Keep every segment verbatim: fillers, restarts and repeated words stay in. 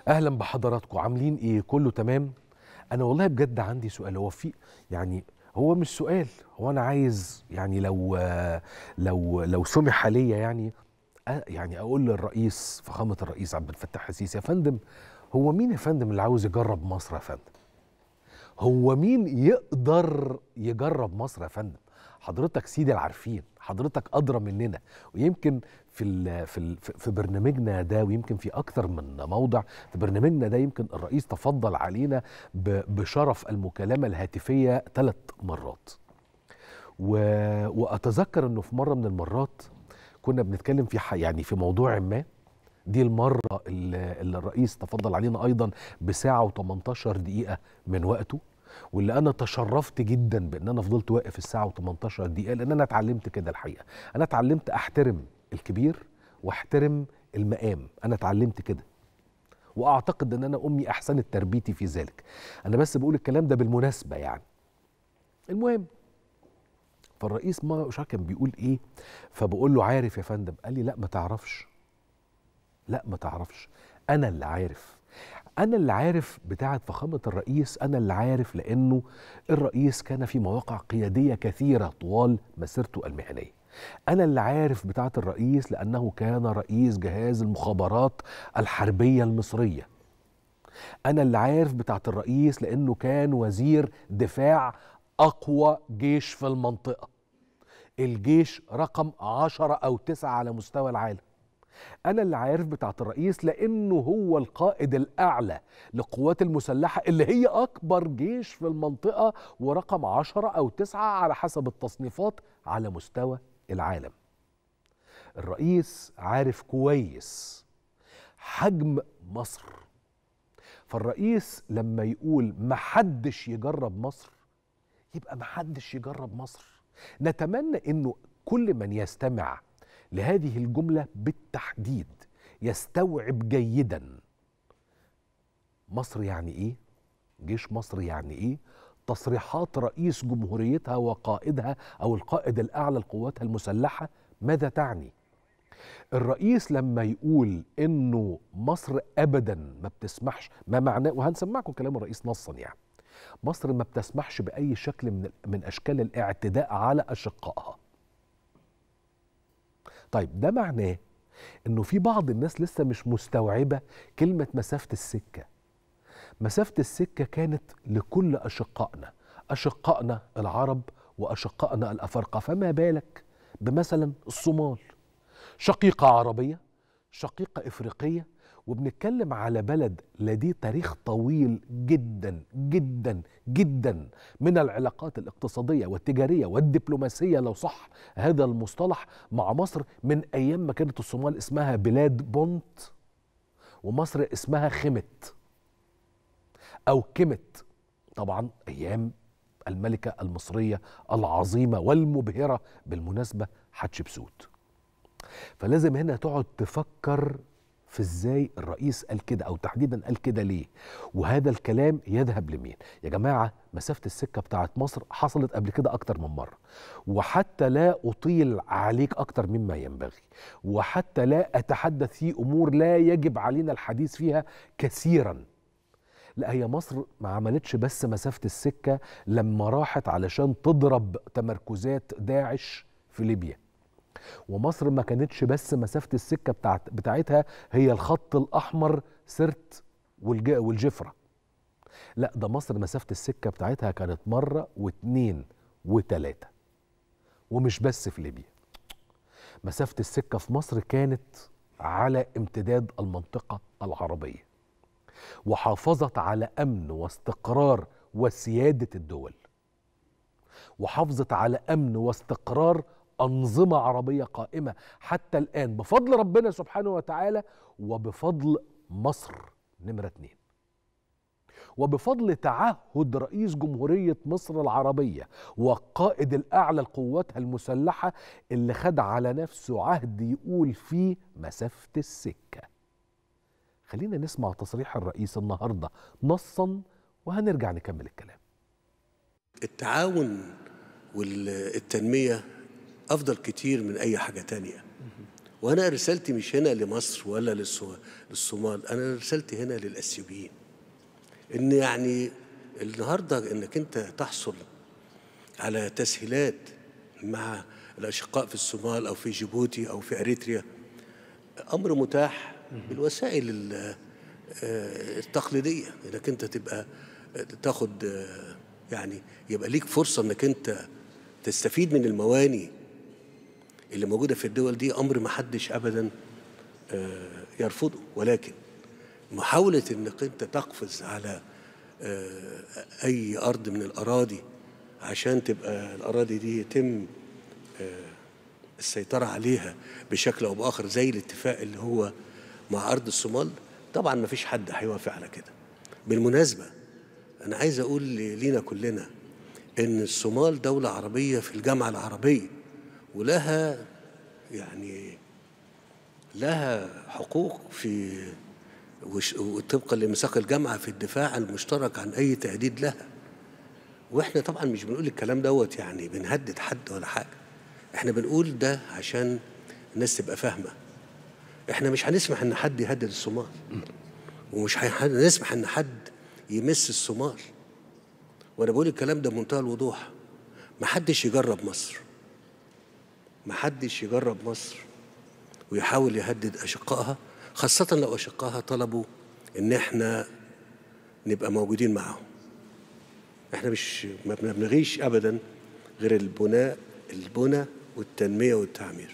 اهلا بحضراتكم، عاملين ايه؟ كله تمام؟ انا والله بجد عندي سؤال. هو في يعني هو مش سؤال، هو انا عايز يعني لو لو لو سمح لي يعني أ- يعني اقول للرئيس، فخامة الرئيس عبد الفتاح السيسي، يا فندم هو مين يا فندم اللي عاوز يجرب مصر يا فندم؟ هو مين يقدر يجرب مصر يا فندم؟ حضرتك سيدي العارفين، حضرتك ادرى مننا. ويمكن في ال في ال في برنامجنا ده، ويمكن في اكثر من موضع في برنامجنا ده، يمكن الرئيس تفضل علينا ب- بشرف المكالمه الهاتفيه ثلاث مرات. و واتذكر انه في مره من المرات كنا بنتكلم في ح- يعني في موضوع ما. دي المره اللي اللي الرئيس تفضل علينا ايضا بساعه و18 دقيقه من وقته، واللي انا تشرفت جدا بان انا فضلت واقف الساعه و18 دقيقه، لان انا اتعلمت كده الحقيقه. انا اتعلمت احترم الكبير واحترم المقام، انا اتعلمت كده، واعتقد ان انا امي احسنت تربيتي في ذلك. انا بس بقول الكلام ده بالمناسبه يعني. المهم، فالرئيس ما مش عارف كان بيقول ايه، فبقول له عارف يا فندم؟ قال لي لا ما تعرفش، لا ما تعرفش، انا اللي عارف. انا اللي عارف بتاعه فخامه الرئيس، انا اللي عارف لانه الرئيس كان في مواقع قياديه كثيره طوال مسيرته المهنيه. انا اللي عارف بتاعه الرئيس لانه كان رئيس جهاز المخابرات الحربيه المصريه. انا اللي عارف بتاعه الرئيس لانه كان وزير دفاع اقوى جيش في المنطقه، الجيش رقم عشرة او تسعة على مستوى العالم. أنا اللي عارف بتاعت الرئيس لأنه هو القائد الأعلى للقوات المسلحة، اللي هي أكبر جيش في المنطقة ورقم عشرة أو تسعة على حسب التصنيفات على مستوى العالم. الرئيس عارف كويس حجم مصر. فالرئيس لما يقول محدش يجرب مصر، يبقى محدش يجرب مصر. نتمنى انه كل من يستمع لهذه الجملة بالتحديد يستوعب جيدا مصر يعني ايه، جيش مصر يعني ايه، تصريحات رئيس جمهوريتها وقائدها او القائد الاعلى لقواتها المسلحة ماذا تعني. الرئيس لما يقول انه مصر ابدا ما بتسمحش، ما معناه، وهنسمعكم كلام الرئيس نصا يعني، مصر ما بتسمحش بأي شكل من من أشكال الاعتداء على أشقائها. طيب ده معناه إنه في بعض الناس لسه مش مستوعبة كلمة مسافة السكة. مسافة السكة كانت لكل أشقائنا، أشقائنا العرب وأشقائنا الأفارقة، فما بالك بمثلا الصومال، شقيقة عربية، شقيقة إفريقية، وبنتكلم على بلد لديه تاريخ طويل جدا جدا جدا من العلاقات الاقتصادية والتجارية والدبلوماسية لو صح هذا المصطلح مع مصر، من أيام ما كانت الصومال اسمها بلاد بونت ومصر اسمها خمت أو كمت، طبعا أيام الملكة المصرية العظيمة والمبهرة بالمناسبة حتشبسوت. فلازم هنا تقعد تفكر في ازاي الرئيس قال كده، او تحديدا قال كده ليه، وهذا الكلام يذهب لمين. يا جماعة مسافة السكة بتاعت مصر حصلت قبل كده اكتر من مرة، وحتى لا اطيل عليك اكتر مما ينبغي، وحتى لا اتحدث في امور لا يجب علينا الحديث فيها كثيرا، لا هي مصر ما عملتش بس مسافة السكة لما راحت علشان تضرب تمركزات داعش في ليبيا، ومصر ما كانتش بس مسافة السكة بتاعت بتاعتها هي الخط الأحمر سرت والج- والجفرة. لا ده مصر مسافة السكة بتاعتها كانت مرة واتنين وتلاتة، ومش بس في ليبيا. مسافة السكة في مصر كانت على امتداد المنطقة العربية، وحافظت على أمن واستقرار وسيادة الدول، وحافظت على أمن واستقرار أنظمة عربية قائمة حتى الآن بفضل ربنا سبحانه وتعالى، وبفضل مصر نمرة اتنين، وبفضل تعهد رئيس جمهورية مصر العربية والقائد الأعلى لقواتها المسلحة، اللي خد على نفسه عهد يقول فيه مسافة السكة. خلينا نسمع تصريح الرئيس النهاردة نصا، وهنرجع نكمل الكلام. التعاون والتنمية أفضل كتير من أي حاجة تانية، وأنا رسالتي مش هنا لمصر ولا للصومال، أنا رسالتي هنا للأثيوبيين. إن يعني النهارده إنك أنت تحصل على تسهيلات مع الأشقاء في الصومال أو في جيبوتي أو في أريتريا أمر متاح بالوسائل التقليدية، إنك أنت تبقى تاخد يعني يبقى ليك فرصة إنك أنت تستفيد من المواني اللي موجودة في الدول دي، أمر ما حدش أبدا يرفضه. ولكن محاولة إنك أنت تقفز على أي أرض من الأراضي عشان تبقى الأراضي دي يتم السيطرة عليها بشكل أو بآخر زي الاتفاق اللي هو مع أرض الصومال، طبعا ما فيش حد هيوافق على كده. بالمناسبة أنا عايز أقول لينا كلنا إن الصومال دولة عربية في الجامعة العربية، ولها يعني لها حقوق في وطبقا لميثاق الجامعة في الدفاع المشترك عن أي تهديد لها. وإحنا طبعا مش بنقول الكلام دوت يعني بنهدد حد ولا حاجة، إحنا بنقول ده عشان الناس تبقى فاهمة. إحنا مش هنسمح إن حد يهدد الصومال، ومش هنسمح إن حد يمس الصومال. وأنا بقول الكلام ده بمنتهى الوضوح. ما حدش يجرب مصر، ما حدش يجرب مصر ويحاول يهدد أشقائها، خاصة لو أشقائها طلبوا إن إحنا نبقى موجودين معهم. إحنا مش ما بنبغيش أبدا غير البناء البنى والتنمية والتعمير.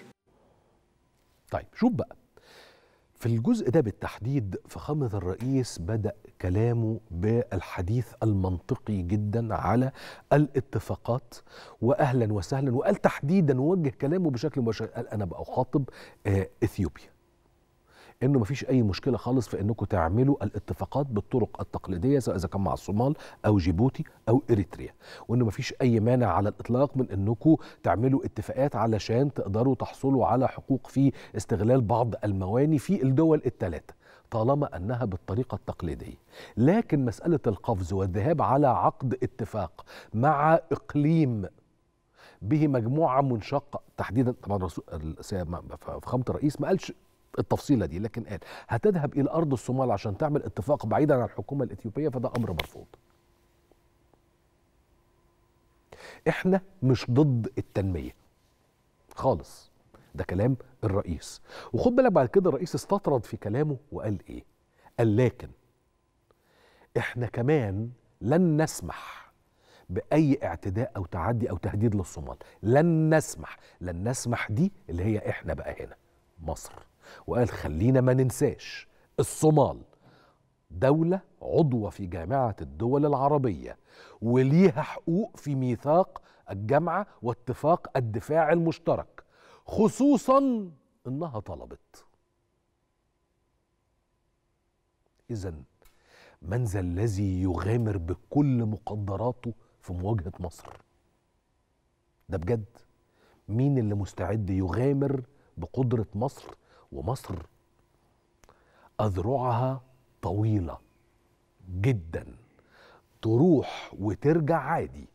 طيب شوف بقى في الجزء ده بالتحديد فخامة الرئيس بدأ كلامه بالحديث المنطقي جدا على الاتفاقات، وأهلا وسهلا، وقال تحديدا ووجه كلامه بشكل مباشر، قال أنا بقى أخاطب آه إثيوبيا، إنه مفيش أي مشكلة خالص في إنكم تعملوا الاتفاقات بالطرق التقليدية سواء إذا كان مع الصومال أو جيبوتي أو إريتريا، وإنه مفيش أي مانع على الإطلاق من إنكم تعملوا اتفاقات علشان تقدروا تحصلوا على حقوق في استغلال بعض المواني في الدول الثلاثة طالما أنها بالطريقة التقليدية. لكن مسألة القفز والذهاب على عقد اتفاق مع إقليم به مجموعة منشقة تحديدا، طبعا فخامة الرئيس ما قالش التفصيلة دي، لكن قال هتذهب إلى أرض الصومال عشان تعمل اتفاق بعيدا عن الحكومة الإثيوبية، فده أمر مرفوض. إحنا مش ضد التنمية خالص، ده كلام الرئيس. وخد بالك بعد كده الرئيس استطرد في كلامه وقال إيه؟ قال لكن إحنا كمان لن نسمح بأي اعتداء أو تعدي أو تهديد للصومال، لن نسمح لن نسمح دي اللي هي إحنا بقى هنا مصر. وقال خلينا ما ننساش الصومال دولة عضوة في جامعة الدول العربية وليها حقوق في ميثاق الجامعة واتفاق الدفاع المشترك، خصوصا انها طلبت. إذن من ذا الذي يغامر بكل مقدراته في مواجهة مصر؟ ده بجد مين اللي مستعد يغامر بقدرة مصر؟ ومصر أذرعها طويلة جدا تروح وترجع عادي.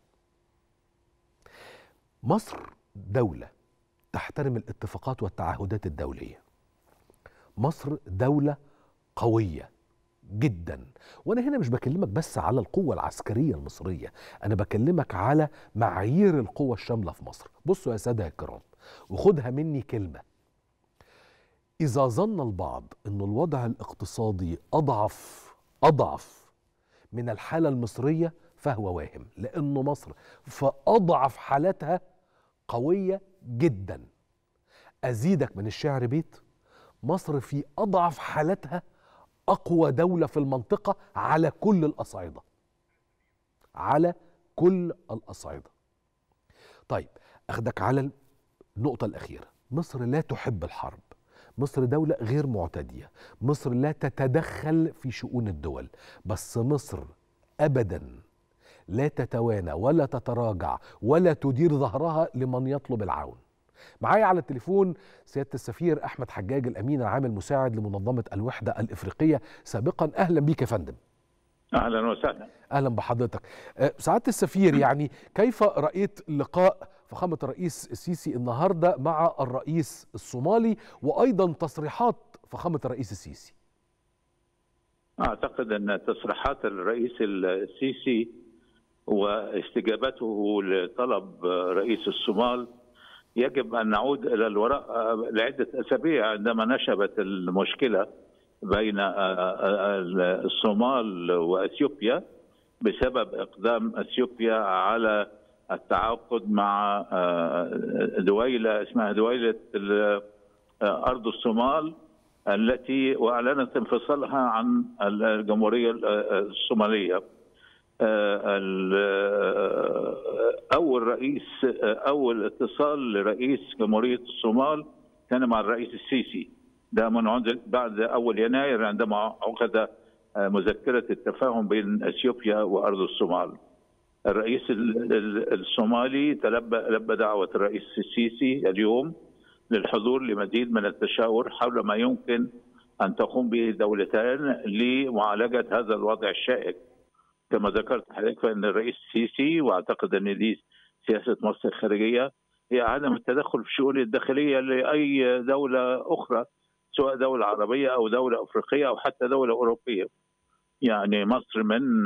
مصر دولة تحترم الاتفاقات والتعهدات الدولية، مصر دولة قوية جدا. وانا هنا مش بكلمك بس على القوة العسكرية المصرية، انا بكلمك على معايير القوة الشاملة في مصر. بصوا يا سادة الكرام وخدها مني كلمة، إذا ظن البعض أن الوضع الاقتصادي أضعف أضعف من الحالة المصرية فهو واهم، لأن مصر في أضعف حالاتها قوية جدا. أزيدك من الشعر بيت، مصر في أضعف حالاتها أقوى دولة في المنطقة على كل الأصعدة، على كل الأصعدة. طيب أخدك على النقطة الأخيرة، مصر لا تحب الحرب، مصر دولة غير معتدية، مصر لا تتدخل في شؤون الدول، بس مصر أبدا لا تتوانى ولا تتراجع ولا تدير ظهرها لمن يطلب العون. معايا على التليفون سيادة السفير أحمد حجاج الأمين العام المساعد لمنظمة الوحدة الإفريقية سابقا. أهلا بيك يا فندم. أهلا وسهلا. أهلا بحضرتك. سعادة السفير، يعني كيف رأيت لقاء فخامة الرئيس السيسي النهاردة مع الرئيس الصومالي، وأيضا تصريحات فخامة الرئيس السيسي؟ أعتقد أن تصريحات الرئيس السيسي واستجابته لطلب رئيس الصومال يجب أن نعود إلى الوراء لعدة أسابيع عندما نشبت المشكلة بين الصومال وأثيوبيا بسبب إقدام أثيوبيا على التعاقد مع دويلة اسمها دويلة أرض الصومال التي وأعلنت انفصالها عن الجمهورية الصومالية. أول رئيس أول اتصال لرئيس جمهورية الصومال كان مع الرئيس السيسي، ده من بعد أول يناير عندما عقد مذكرة التفاهم بين أثيوبيا وأرض الصومال. الرئيس الصومالي تلبى لبى دعوة الرئيس السيسي اليوم للحضور لمزيد من التشاور حول ما يمكن أن تقوم به دولتان لمعالجة هذا الوضع الشائك. كما ذكرت حضرتك فإن الرئيس السيسي، وأعتقد أن دي سياسة مصر الخارجية، هي عدم التدخل في الشؤون الداخلية لأي دولة أخرى، سواء دولة عربية أو دولة أفريقية أو حتى دولة أوروبية. يعني مصر من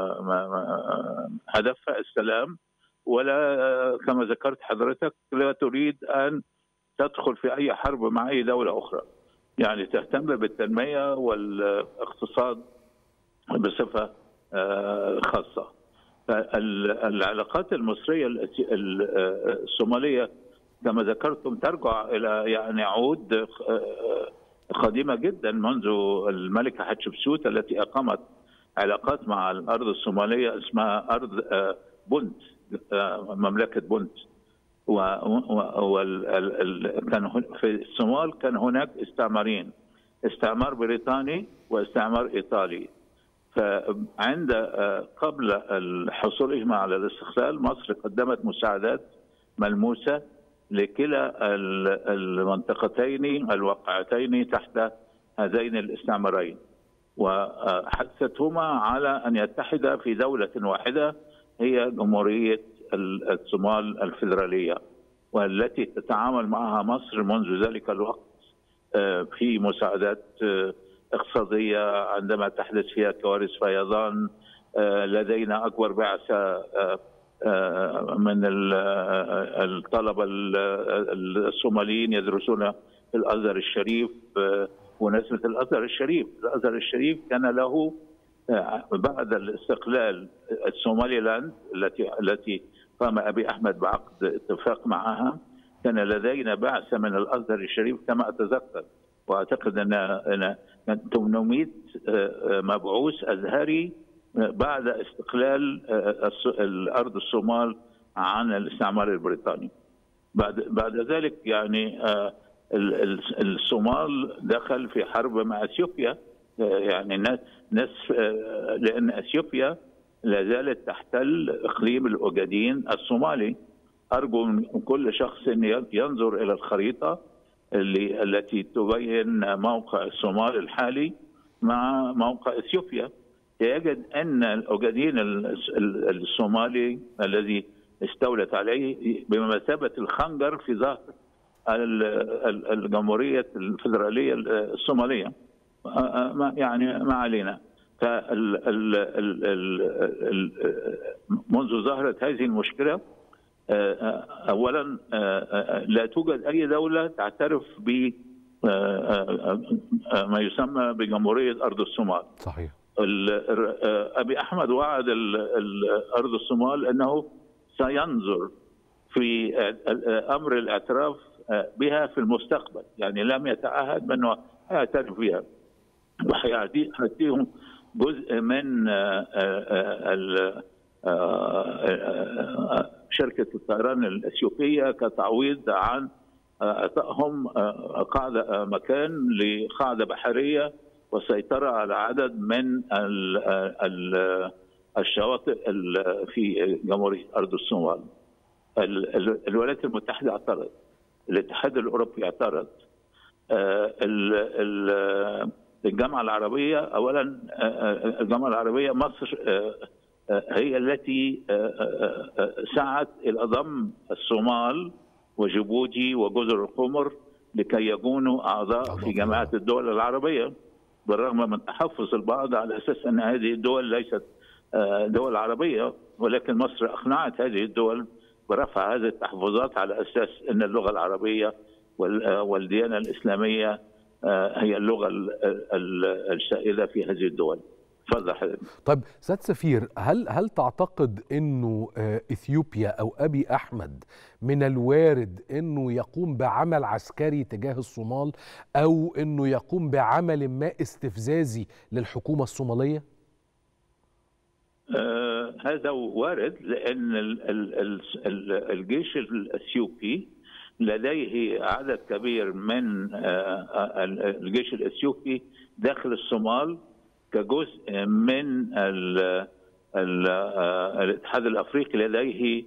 هدفها السلام، ولا كما ذكرت حضرتك لا تريد أن تدخل في أي حرب مع أي دولة أخرى، يعني تهتم بالتنمية والاقتصاد بصفة خاصة. العلاقات المصرية الصومالية كما ذكرتم ترجع إلى يعني عود قديمة جدا منذ الملكة حتشبسوت التي أقامت علاقات مع الأرض الصومالية اسمها أرض بنت، مملكة بنت. وكان في الصومال كان هناك استعمارين، استعمار بريطاني واستعمار إيطالي. فعند قبل الحصول على الاستقلال مصر قدمت مساعدات ملموسة لكلا المنطقتين الواقعتين تحت هذين الاستعمارين، وحثتهما على أن يتحدا في دولة واحدة هي جمهورية الصومال الفيدرالية، والتي تتعامل معها مصر منذ ذلك الوقت في مساعدات اقتصادية عندما تحدث فيها كوارث فيضان. لدينا أكبر بعثة من الطلبة الصوماليين يدرسون في الأزهر الشريف. ونسبة الأزهر الشريف الأزهر الشريف كان له بعد الاستقلال الصومالي لاند التي التي قام أبي أحمد بعقد اتفاق معها، كان لدينا بعثة من الأزهر الشريف كما أتذكر، وأعتقد أن ثمانمائة مبعوث أزهري بعد استقلال الأرض الصومال عن الاستعمار البريطاني. بعد بعد ذلك يعني الصومال دخل في حرب مع اثيوبيا، يعني ناس لأن اثيوبيا لا زالت تحتل اقليم الاوغادين الصومالي. ارجو من كل شخص ان ينظر الى الخريطه اللي التي تبين موقع الصومال الحالي مع موقع اثيوبيا، يجد ان الاوغادين الصومالي الذي استولت عليه بمثابه الخنجر في ظهر الجمهوريه الفيدراليه الصوماليه. يعني ما علينا. منذ ظهرت هذه المشكله اولا لا توجد اي دوله تعترف ب ما يسمى بجمهوريه ارض الصومال. صحيح. ابي احمد وعد ارض الصومال انه سينظر في امر الاعتراف بها في المستقبل، يعني لم يتعهد بانه يعترف بها، وحيعطيهم جزء من شركة الطيران الأثيوبية كتعويض عن إعطائهم قاعدة مكان لقاعدة بحرية والسيطرة على عدد من الشواطئ في جمهورية أرض الصومال. الولايات المتحدة اعترضت، الاتحاد الأوروبي اعترض، الجامعة العربية أولا الجامعة العربية مصر هي التي سعت إلى ضم الصومال وجيبوتي وجزر القمر لكي يكونوا أعضاء في جماعة الدول العربية، بالرغم من تحفظ البعض على أساس أن هذه الدول ليست دول عربية، ولكن مصر أقنعت هذه الدول برفع هذه التحفظات على أساس أن اللغة العربية والديانة الإسلامية هي اللغة السائدة في هذه الدول. تفضل حضرتك. طيب سيادة سفير، هل هل تعتقد انه اثيوبيا او ابي احمد من الوارد انه يقوم بعمل عسكري تجاه الصومال، او انه يقوم بعمل ما استفزازي للحكومة الصومالية؟ آه هذا وارد، لان ال ال ال الجيش الاثيوبي لديه عدد كبير من آه الجيش الاثيوبي داخل الصومال كجزء من ال ال الاتحاد الافريقي، لديه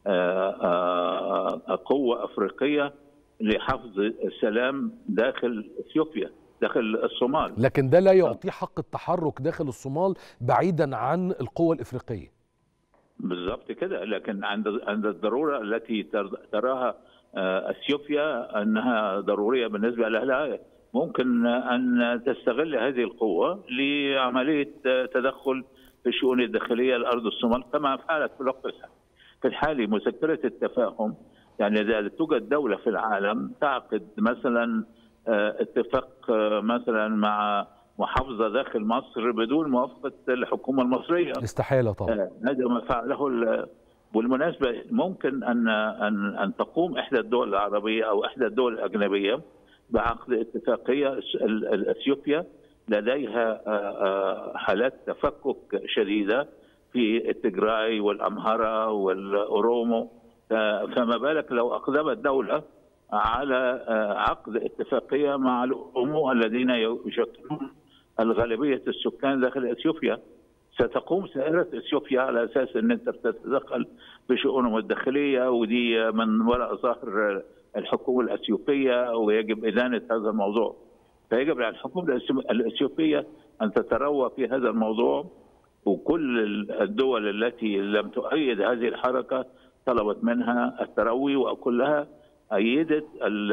قوه افريقيه لحفظ السلام داخل اثيوبيا داخل الصومال. لكن ده لا يعطيه حق التحرك داخل الصومال بعيدا عن القوة الافريقيه. بالضبط كده، لكن عند عند الضروره التي تراها اثيوبيا انها ضروريه بالنسبه لها، ممكن أن تستغل هذه القوة لعملية تدخل في الشؤون الداخلية لأرض الصومال كما فعلت في الوقت الحالي. في الحالي مذكرة التفاهم، يعني إذا توجد دولة في العالم تعقد مثلا اتفاق مثلا مع محافظة داخل مصر بدون موافقة الحكومة المصرية، استحالة طبعا. هذا ما فعله. بالمناسبة ممكن أن أن أن تقوم إحدى الدول العربية أو إحدى الدول الأجنبية بعقد اتفاقية. اثيوبيا لديها حالات تفكك شديدة في التجراي والأمهرة والأورومو، فما بالك لو أقدمت دولة على عقد اتفاقية مع الأورومو الذين يشكلون الغالبية السكان داخل اثيوبيا. ستقوم سائرة اثيوبيا على اساس ان انت تتدخل بشؤونهم الداخليه، ودي من وراء ظهر الحكومه الاثيوبيه، ويجب ادانه هذا الموضوع. فيجب على الحكومه الاثيوبيه ان تتروى في هذا الموضوع، وكل الدول التي لم تؤيد هذه الحركه طلبت منها التروي، وكلها أيدت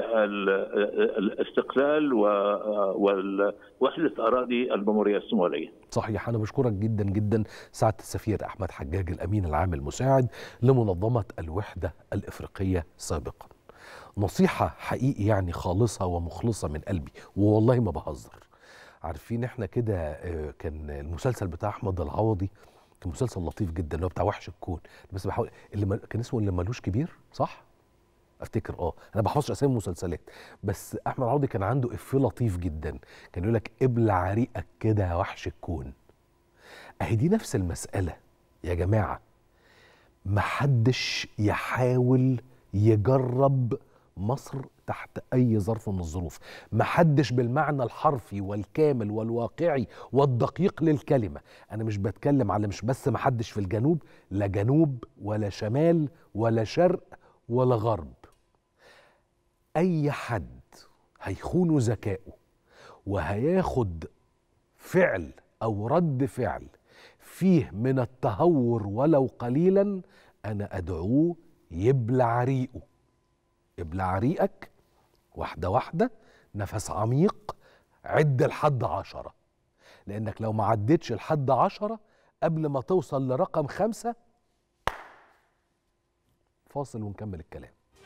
الاستقلال ووحدة أراضي الجمهورية الصومالية. صحيح. أنا بشكرك جدا جدا سعادة السفير أحمد حجاج، الأمين العام المساعد لمنظمة الوحدة الإفريقية سابقا. نصيحة حقيقي يعني خالصة ومخلصة من قلبي، والله ما بهزر. عارفين احنا كده كان المسلسل بتاع أحمد العوضي كان مسلسل لطيف جدا اللي هو بتاع وحش الكون، بس بحاول اللي كان اسمه اللي مالوش كبير، صح؟ افتكر اه انا بحفظش اسامي المسلسلات، بس احمد عوضي كان عنده افيه لطيف جدا، كان يقول لك ابلع ريقك كده يا وحش الكون. اهي دي نفس المساله يا جماعه. محدش يحاول يجرب مصر تحت اي ظرف من الظروف، محدش بالمعنى الحرفي والكامل والواقعي والدقيق للكلمه. انا مش بتكلم على مش بس محدش في الجنوب، لا جنوب ولا شمال ولا شرق ولا غرب. أي حد هيخون ذكائه وهياخد فعل أو رد فعل فيه من التهور ولو قليلا، أنا أدعوه يبلع ريقه. ابلع ريقك واحدة واحدة، نفس عميق، عد لحد عشرة، لأنك لو ما عدتش لحد عشرة قبل ما توصل لرقم خمسة، فاصل ونكمل الكلام.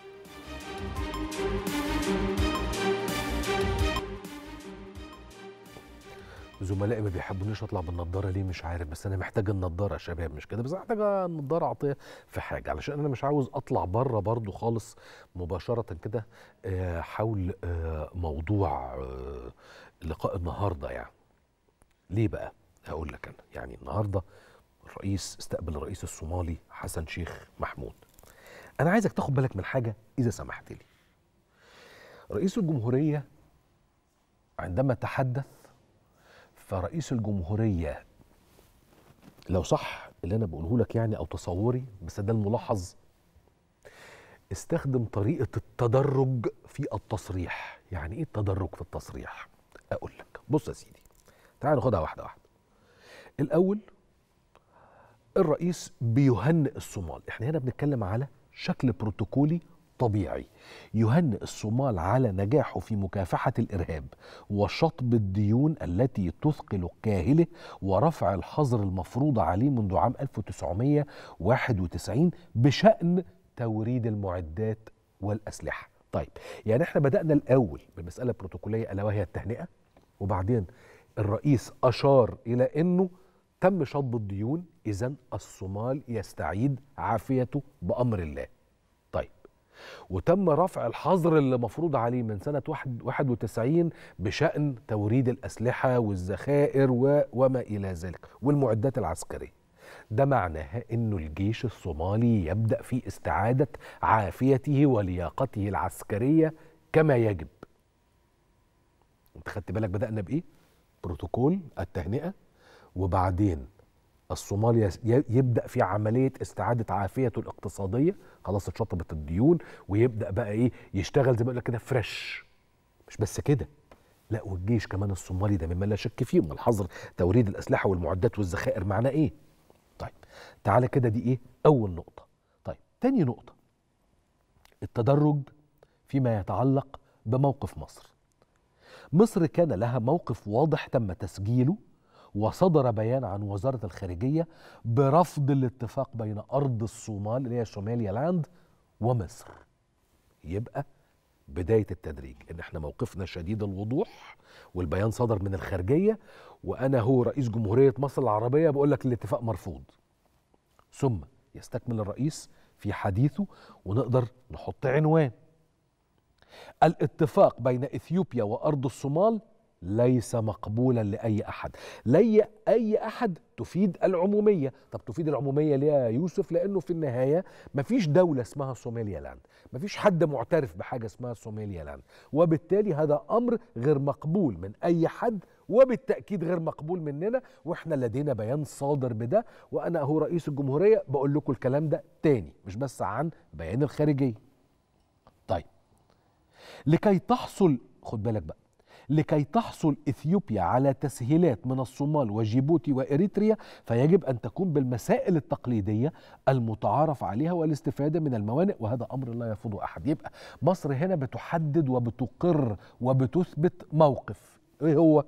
زملائي ما بيحبونيش اطلع بالنضاره ليه مش عارف، بس انا محتاج النضاره يا شباب، مش كده؟ بس محتاج النضاره اعطيها في حاجه، علشان انا مش عاوز اطلع بره برضو خالص مباشره كده حول موضوع لقاء النهارده. يعني ليه بقى؟ هقول لك. انا يعني النهارده الرئيس استقبل الرئيس الصومالي حسن شيخ محمود. انا عايزك تاخد بالك من حاجه اذا سمحت لي. رئيس الجمهوريه عندما تحدث، فرئيس الجمهورية لو صح اللي أنا بقوله لك يعني أو تصوري، بس ده الملاحظ، استخدم طريقة التدرج في التصريح. يعني إيه التدرج في التصريح؟ أقول لك. بص يا سيدي، تعال ناخدها واحدة واحدة. الأول الرئيس بيهنئ الصومال. احنا هنا بنتكلم على شكل بروتوكولي طبيعي يهنئ الصومال على نجاحه في مكافحة الإرهاب وشطب الديون التي تثقل كاهله ورفع الحظر المفروض عليه منذ عام ألف وتسعمائة وواحد وتسعين بشأن توريد المعدات والأسلحة. طيب يعني احنا بدأنا الأول بمسألة بروتوكولية ألا وهي التهنئة، وبعدين الرئيس أشار إلى أنه تم شطب الديون، إذن الصومال يستعيد عافيته بأمر الله. طيب وتم رفع الحظر اللي مفروض عليه من سنة واحد وتسعين بشأن توريد الأسلحة والذخائر وما إلى ذلك والمعدات العسكرية. ده معناها أنه الجيش الصومالي يبدأ في استعادة عافيته ولياقته العسكرية كما يجب. انت خدت بالك بدأنا بإيه؟ بروتوكول التهنئة، وبعدين الصومال يبدأ في عملية استعادة عافيته الاقتصادية، خلاص اتشطبت الديون، ويبدأ بقى ايه يشتغل زي ما بقول لك كده فريش. مش بس كده، لا والجيش كمان الصومالي ده مما لا شك فيه من الحظر توريد الأسلحة والمعدات والذخائر معناه ايه؟ طيب تعالى كده، دي ايه؟ أول نقطة. طيب تاني نقطة، التدرج فيما يتعلق بموقف مصر. مصر كان لها موقف واضح تم تسجيله وصدر بيان عن وزارة الخارجية برفض الاتفاق بين أرض الصومال اللي هي سوماليا لاند ومصر. يبقى بداية التدريج إن احنا موقفنا شديد الوضوح، والبيان صدر من الخارجية، وأنا هو رئيس جمهورية مصر العربية بقول لك الاتفاق مرفوض. ثم يستكمل الرئيس في حديثه ونقدر نحط عنوان: الاتفاق بين إثيوبيا وأرض الصومال ليس مقبولا لأي أحد. لي أي أحد تفيد العمومية. طب تفيد العمومية ليه يا يوسف؟ لأنه في النهاية مفيش دولة اسمها صوماليا لاند، مفيش حد معترف بحاجة اسمها صوماليا لاند، وبالتالي هذا أمر غير مقبول من أي حد، وبالتأكيد غير مقبول مننا، وإحنا لدينا بيان صادر بده، وأنا أهو رئيس الجمهورية بقول لكم الكلام ده تاني، مش بس عن بيان الخارجية. طيب لكي تحصل، خد بالك بقى، لكي تحصل إثيوبيا على تسهيلات من الصومال وجيبوتي وإريتريا فيجب أن تكون بالمسائل التقليدية المتعارف عليها والاستفادة من الموانئ، وهذا أمر لا يرفضه أحد. يبقى مصر هنا بتحدد وبتقر وبتثبت موقف. إيه هو؟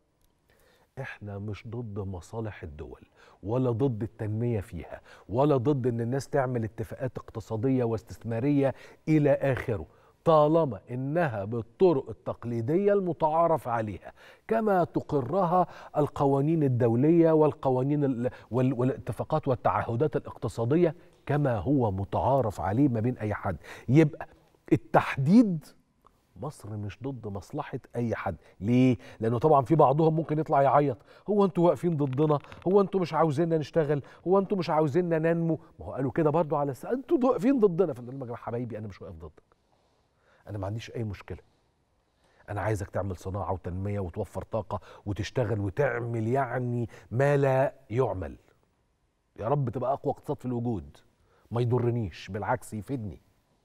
إحنا مش ضد مصالح الدول ولا ضد التنمية فيها ولا ضد إن الناس تعمل اتفاقات اقتصادية واستثمارية إلى آخره، طالما إنها بالطرق التقليدية المتعارف عليها كما تقرها القوانين الدولية والقوانين والاتفاقات والتعهدات الاقتصادية كما هو متعارف عليه ما بين أي حد. يبقى التحديد، مصر مش ضد مصلحة أي حد. ليه؟ لأنه طبعا في بعضهم ممكن يطلع يعيط: هو أنتوا واقفين ضدنا؟ هو أنتوا مش عاوزيننا نشتغل؟ هو أنتوا مش عاوزيننا ننمو؟ ما هو قالوا كده برضو على الس... أنتوا واقفين ضدنا. فنقول: حبايبي أنا مش واقف ضدك، أنا ما عنديش أي مشكلة، أنا عايزك تعمل صناعة وتنمية وتوفر طاقة وتشتغل وتعمل يعني ما لا يعمل. يا رب تبقى أقوى اقتصاد في الوجود، ما يضرنيش، بالعكس يفيدني.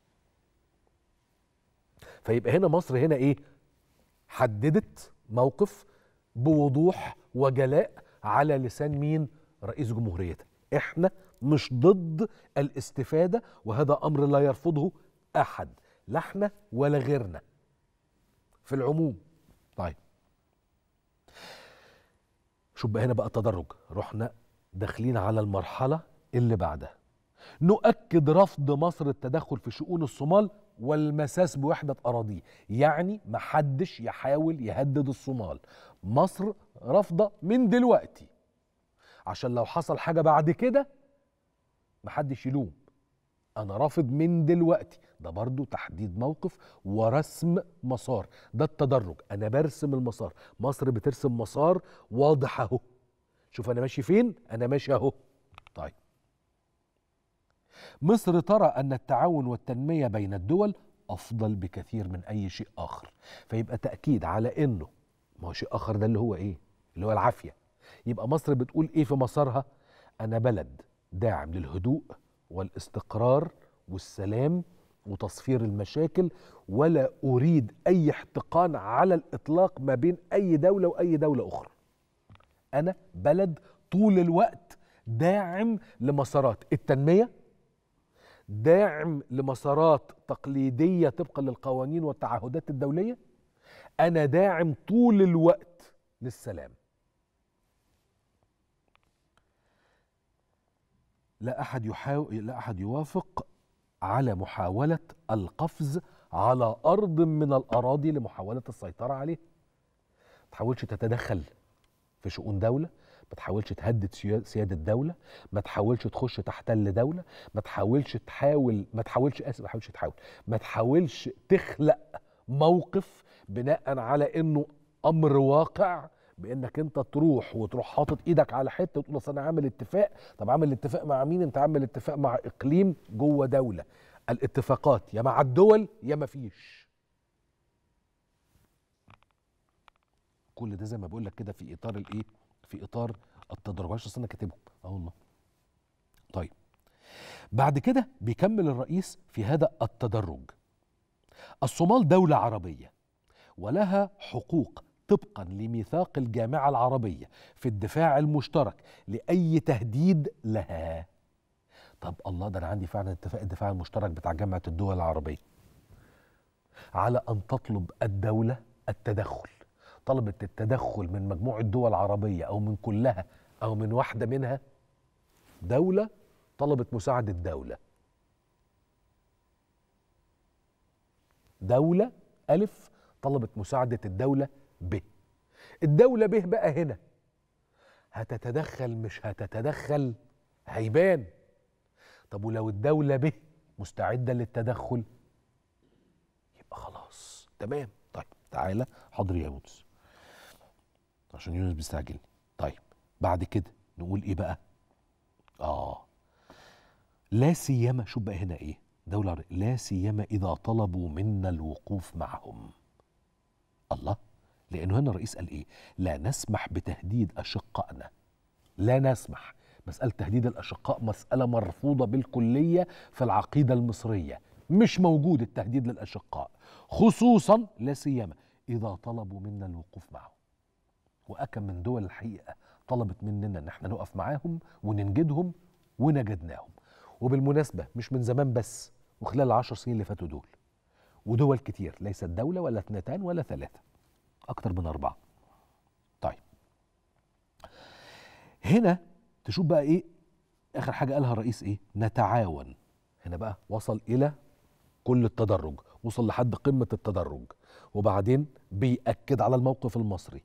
فيبقى هنا مصر هنا إيه؟ حددت موقف بوضوح وجلاء على لسان مين؟ رئيس جمهوريتها. إحنا مش ضد الاستفادة، وهذا أمر لا يرفضه أحد، لا احنا ولا غيرنا في العموم. طيب شوف بقى هنا بقى التدرج، رحنا داخلين على المرحلة اللي بعدها. نؤكد رفض مصر التدخل في شؤون الصومال والمساس بوحدة أراضيه. يعني محدش يحاول يهدد الصومال، مصر رافضة من دلوقتي عشان لو حصل حاجة بعد كده محدش يلوم. أنا رافض من دلوقتي. ده برضو تحديد موقف ورسم مسار. ده التدرج، أنا برسم المسار. مصر بترسم مسار واضح أهو. شوف أنا ماشي فين؟ أنا ماشي أهو. طيب مصر ترى أن التعاون والتنمية بين الدول أفضل بكثير من أي شيء آخر. فيبقى تأكيد على أنه ما هو شيء آخر ده اللي هو إيه؟ اللي هو العافية. يبقى مصر بتقول إيه في مسارها؟ أنا بلد داعم للهدوء والاستقرار والسلام وتصفير المشاكل، ولا أريد أي احتقان على الإطلاق ما بين أي دولة وأي دولة أخرى. أنا بلد طول الوقت داعم لمسارات التنمية، داعم لمسارات تقليدية طبقا للقوانين والتعهدات الدولية، أنا داعم طول الوقت للسلام. لا أحد يحاول لا أحد يوافق على محاولة القفز على أرض من الأراضي لمحاولة السيطرة عليه. ما تحاولش تتدخل في شؤون دولة، ما تحاولش تهدد سيادة دولة، ما تحاولش تخش تحتل دولة، ما تحاولش تحاول ما تحاولش آسف ما تحاولش تحاول ما تحاولش تخلق موقف بناء على إنه أمر واقع، بانك انت تروح وتروح حاطط ايدك على حته وتقول اصل انا عامل اتفاق. طب عامل اتفاق مع مين؟ انت عامل اتفاق مع اقليم جوه دوله. الاتفاقات يا مع الدول يا ما فيش. كل ده زي ما بقول لك كده في اطار الايه؟ في اطار التدرج. عشان اصل انا كاتبهم اه والله. طيب بعد كده بيكمل الرئيس في هذا التدرج: الصومال دوله عربيه ولها حقوق طبقا لميثاق الجامعة العربية في الدفاع المشترك لأي تهديد لها. طب الله، ده أنا عندي فعلا اتفاق الدفاع المشترك بتاع جامعة الدول العربية على أن تطلب الدولة التدخل. طلبت التدخل من مجموعة دول عربية أو من كلها أو من واحدة منها. دولة طلبت مساعدة دولة. دولة ألف طلبت مساعدة الدولة ب. الدولة به بقى هنا هتتدخل مش هتتدخل هيبان. طب ولو الدولة به مستعدة للتدخل يبقى خلاص تمام. طيب تعالى حاضر يا يونس عشان يونس بيستعجلني. طيب بعد كده نقول ايه بقى؟ اه لا سيما، شوف بقى هنا ايه دولة عربية، لا سيما إذا طلبوا منا الوقوف معهم. الله، لأنه هنا الرئيس قال إيه؟ لا نسمح بتهديد أشقائنا. لا نسمح. مسألة تهديد الأشقاء مسألة مرفوضة بالكلية في العقيدة المصرية. مش موجود التهديد للأشقاء، خصوصا لا سيما إذا طلبوا منا الوقوف معهم. وأكم من دول الحقيقة طلبت مننا إن احنا نقف معاهم وننجدهم ونجدناهم. وبالمناسبة مش من زمان بس، وخلال العشر سنين اللي فاتوا دول، ودول كتير، ليست دولة ولا اثنتان ولا ثلاثة، أكتر من أربعة. طيب هنا تشوف بقى إيه آخر حاجة قالها الرئيس إيه؟ نتعاون. هنا بقى وصل إلى كل التدرج، وصل لحد قمة التدرج، وبعدين بيأكد على الموقف المصري: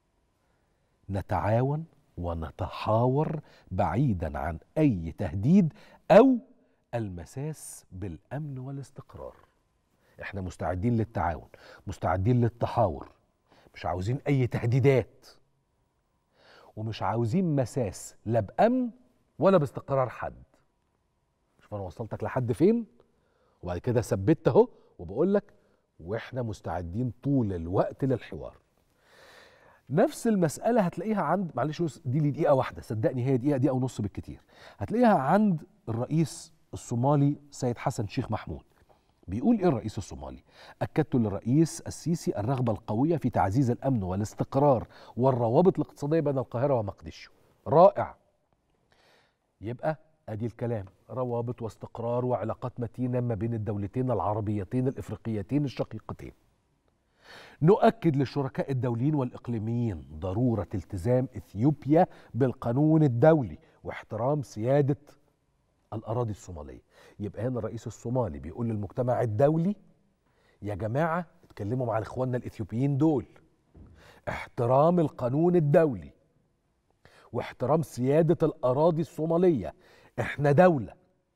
نتعاون ونتحاور بعيدا عن أي تهديد أو المساس بالأمن والاستقرار. احنا مستعدين للتعاون، مستعدين للتحاور، مش عاوزين أي تهديدات، ومش عاوزين مساس لا بأمن ولا باستقرار حد. شوف أنا وصلتك لحد فين، وبعد كده ثبت أهو وبقول لك وإحنا مستعدين طول الوقت للحوار. نفس المسألة هتلاقيها عند، معلش دي لي دقيقة واحدة صدقني، هي دقيقة دقيقة ونص بالكتير، هتلاقيها عند الرئيس الصومالي سيد حسن شيخ محمود. بيقول ايه الرئيس الصومالي؟ أكدت للرئيس السيسي الرغبة القوية في تعزيز الأمن والاستقرار والروابط الاقتصادية بين القاهرة ومقدشو. رائع. يبقى ادي الكلام، روابط واستقرار وعلاقات متينة ما بين الدولتين العربيتين الإفريقيتين الشقيقتين. نؤكد للشركاء الدوليين والإقليميين ضرورة التزام إثيوبيا بالقانون الدولي واحترام سيادة الأراضي الصومالية. يبقى هنا الرئيس الصومالي بيقول للمجتمع الدولي: يا جماعة اتكلموا مع الإخواننا الإثيوبيين دول، احترام القانون الدولي واحترام سيادة الأراضي الصومالية، احنا دولة.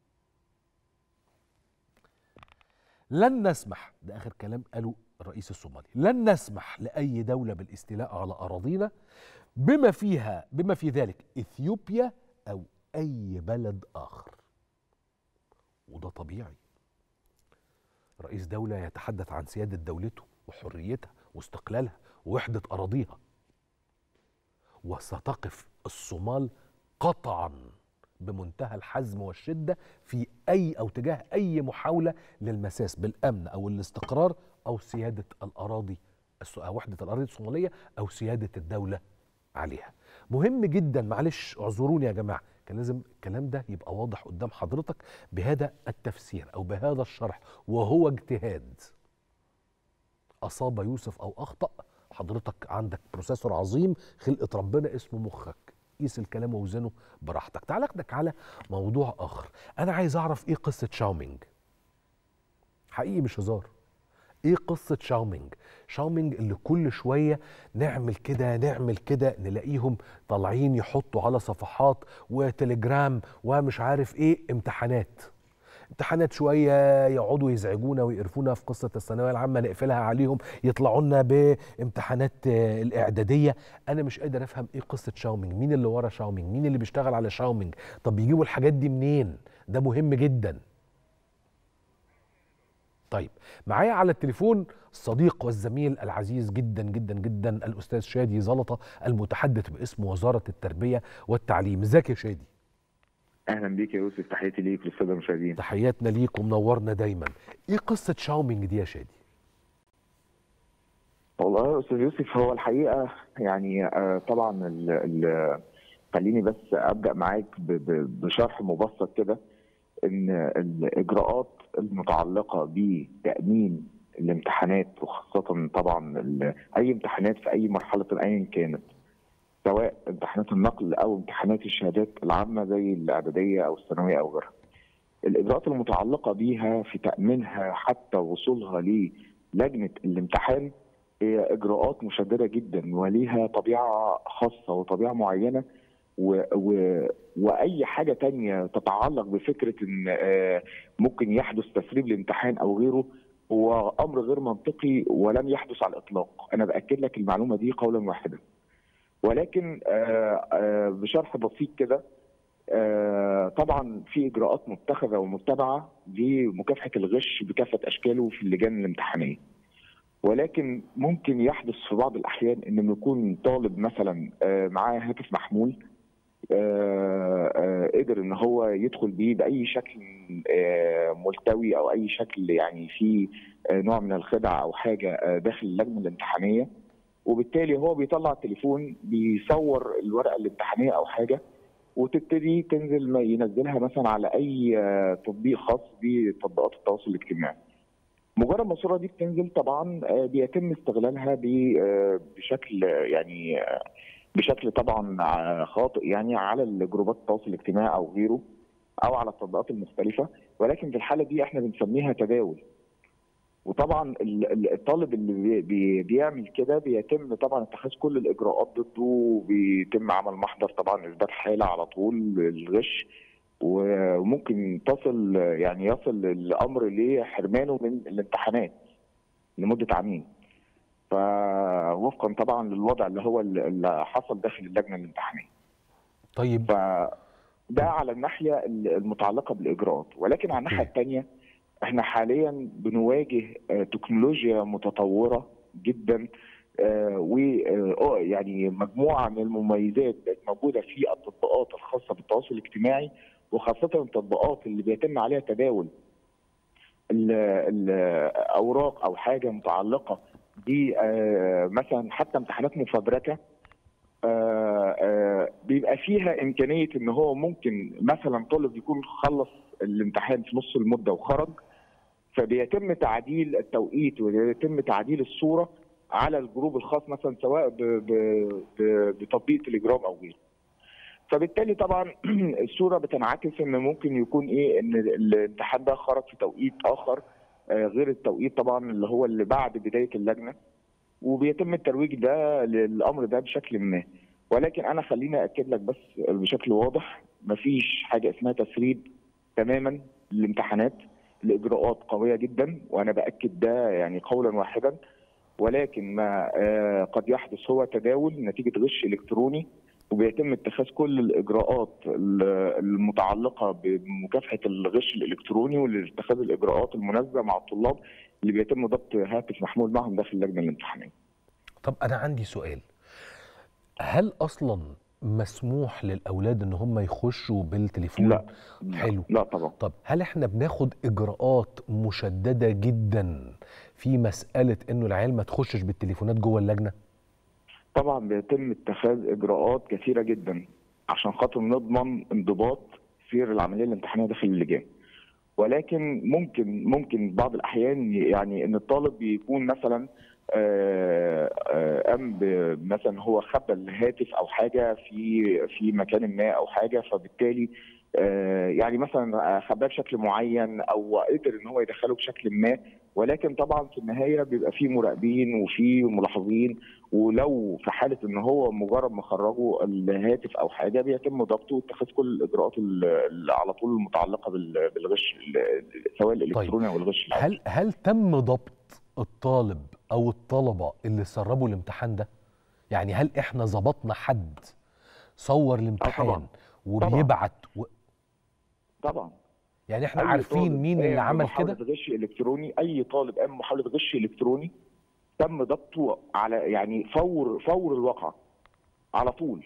لن نسمح، ده آخر كلام قاله الرئيس الصومالي، لن نسمح لأي دولة بالاستيلاء على أراضينا بما فيها بما في ذلك إثيوبيا أو أي بلد آخر. وده طبيعي. رئيس دولة يتحدث عن سيادة دولته وحريتها واستقلالها ووحدة أراضيها. وستقف الصومال قطعا بمنتهى الحزم والشدة في أي أو تجاه أي محاولة للمساس بالأمن أو الاستقرار أو سيادة الأراضي أو وحدة الأراضي الصومالية أو سيادة الدولة عليها. مهم جدا، معلش اعذروني يا جماعة، كان لازم الكلام ده يبقى واضح قدام حضرتك بهذا التفسير او بهذا الشرح، وهو اجتهاد. اصاب يوسف او اخطأ، حضرتك عندك بروسيسور عظيم خلقة ربنا اسمه مخك، قيس الكلام ووزنه براحتك. تعال اخدك على موضوع اخر. انا عايز اعرف ايه قصة شاومينج، حقيقي مش هزار. ايه قصة شاومينج؟ شاومينج اللي كل شوية نعمل كده نعمل كده نلاقيهم طالعين يحطوا على صفحات وتليجرام ومش عارف ايه امتحانات امتحانات شويه يقعدوا يزعجونا ويقرفونا في قصه الثانويه العامه نقفلها عليهم، يطلعوا لنا بامتحانات الاعداديه. انا مش قادر افهم ايه قصه شاومينج، مين اللي ورا شاومينج، مين اللي بيشتغل على شاومينج، طب بيجيبوا الحاجات دي منين؟ ده مهم جدا. طيب معايا على التليفون الصديق والزميل العزيز جدا جدا جدا الاستاذ شادي زلطه المتحدث باسم وزاره التربيه والتعليم. ازيك يا شادي؟ اهلا بيك يا يوسف، تحياتي ليك وللساده المشاهدين. تحياتنا ليك ومنورنا دايما. ايه قصه شاومينج دي يا شادي؟ والله يا استاذ يوسف، هو الحقيقه يعني آه طبعا ال ال خليني بس ابدا معاك بشرح مبسط كده ان الاجراءات المتعلقه بتامين الامتحانات، وخاصه طبعا اي امتحانات في اي مرحله ايا كانت، سواء امتحانات النقل او امتحانات الشهادات العامه زي الاعداديه او الثانويه او غيرها. الاجراءات المتعلقه بيها في تامينها حتى وصولها للجنه الامتحان هي اجراءات مشدده جدا وليها طبيعه خاصه وطبيعه معينه، و... و... واي حاجه تانية تتعلق بفكره ان ممكن يحدث تسريب الامتحان او غيره هو امر غير منطقي ولم يحدث على الاطلاق. انا باكد لك المعلومه دي قولا واحدا. ولكن بشرح بسيط كده، طبعا في اجراءات متخذه ومتبعه لمكافحه الغش بكافه اشكاله في اللجان الامتحانيه. ولكن ممكن يحدث في بعض الاحيان ان يكون طالب مثلا معاه هاتف محمول قدر ان هو يدخل بيه باي شكل ملتوي او اي شكل يعني فيه نوع من الخدع او حاجه داخل اللجنه الامتحانيه، وبالتالي هو بيطلع التليفون بيصور الورقه الامتحانيه او حاجه وتبتدي تنزل ما ينزلها مثلا على اي تطبيق خاص بتطبيقات التواصل الاجتماعي. مجرد ما الصوره دي بتنزل طبعا بيتم استغلالها بشكل يعني بشكل طبعا خاطئ يعني على الجروبات التواصل الاجتماعي او غيره او على التطبيقات المختلفه، ولكن في الحاله دي احنا بنسميها تداول. وطبعا الطالب اللي بي بيعمل كده بيتم طبعا اتخاذ كل الاجراءات ضده، وبيتم عمل محضر طبعا اثبات حاله على طول الغش، وممكن تصل يعني يصل الامر لحرمانه من الامتحانات لمده عامين. فوفقا طبعا للوضع اللي هو اللي حصل داخل اللجنه الامتحانيه. طيب فده على الناحيه المتعلقه بالاجراءات، ولكن على الناحيه الثانيه احنا حاليا بنواجه تكنولوجيا متطوره جدا، ويعني مجموعه من المميزات بقت موجوده في التطبيقات الخاصه بالتواصل الاجتماعي، وخاصه التطبيقات اللي بيتم عليها تداول الاوراق او حاجه متعلقه ب مثلا حتى امتحانات مفبركه. بيبقى فيها امكانيه ان هو ممكن مثلا طالب يكون خلص الامتحان في نص المده وخرج، فبيتم تعديل التوقيت ويتم تعديل الصوره على الجروب الخاص مثلا سواء بتطبيق تليجرام او غيره. فبالتالي طبعا الصوره بتنعكس ان ممكن يكون ايه ان الامتحان ده خرج في توقيت اخر غير التوقيت طبعا اللي هو اللي بعد بدايه اللجنه، وبيتم الترويج ده للامر ده بشكل ما. ولكن انا خليني اكد لك بس بشكل واضح، مفيش حاجه اسمها تسريب تماما للامتحانات. الاجراءات قويه جدا وانا باكد ده يعني قولا واحدا، ولكن ما قد يحدث هو تداول نتيجه غش الكتروني، وبيتم اتخاذ كل الاجراءات المتعلقه بمكافحه الغش الالكتروني واتخاذ الاجراءات المناسبه مع الطلاب اللي بيتم ضبط هاتف محمول معهم داخل اللجنه الامتحانيه. طب انا عندي سؤال، هل اصلا مسموح للاولاد ان هم يخشوا بالتليفون؟ لا حلو. لا طبعا. طب هل احنا بناخد اجراءات مشدده جدا في مساله انه العيال ما تخشش بالتليفونات جوه اللجنه؟ طبعا بيتم اتخاذ اجراءات كثيره جدا عشان خاطر نضمن انضباط سير العمليه الامتحانيه داخل اللجان. ولكن ممكن ممكن بعض الاحيان يعني ان الطالب يكون مثلا قام مثلا هو خبى الهاتف او حاجه في في مكان ما او حاجه، فبالتالي يعني مثلا خباه بشكل معين او قدر ان هو يدخله بشكل ما، ولكن طبعا في النهايه بيبقى في مراقبين وفي ملاحظين، ولو في حاله ان هو مجرد ما خرجوا الهاتف او حاجه بيتم ضبطه واتخاذ كل الاجراءات اللي على طول المتعلقه بالغش سواء الالكتروني او الغش العادي. هل هل تم ضبط الطالب او الطلبه اللي سربوا الامتحان ده؟ يعني هل احنا ظبطنا حد صور الامتحان طبعا. وبيبعت و... طبعا يعني احنا عارفين مين اللي عمل كده؟ محاولة غش الكتروني، اي طالب قام محاولة غش الكتروني تم ضبطه على يعني فور فور الواقعة على طول.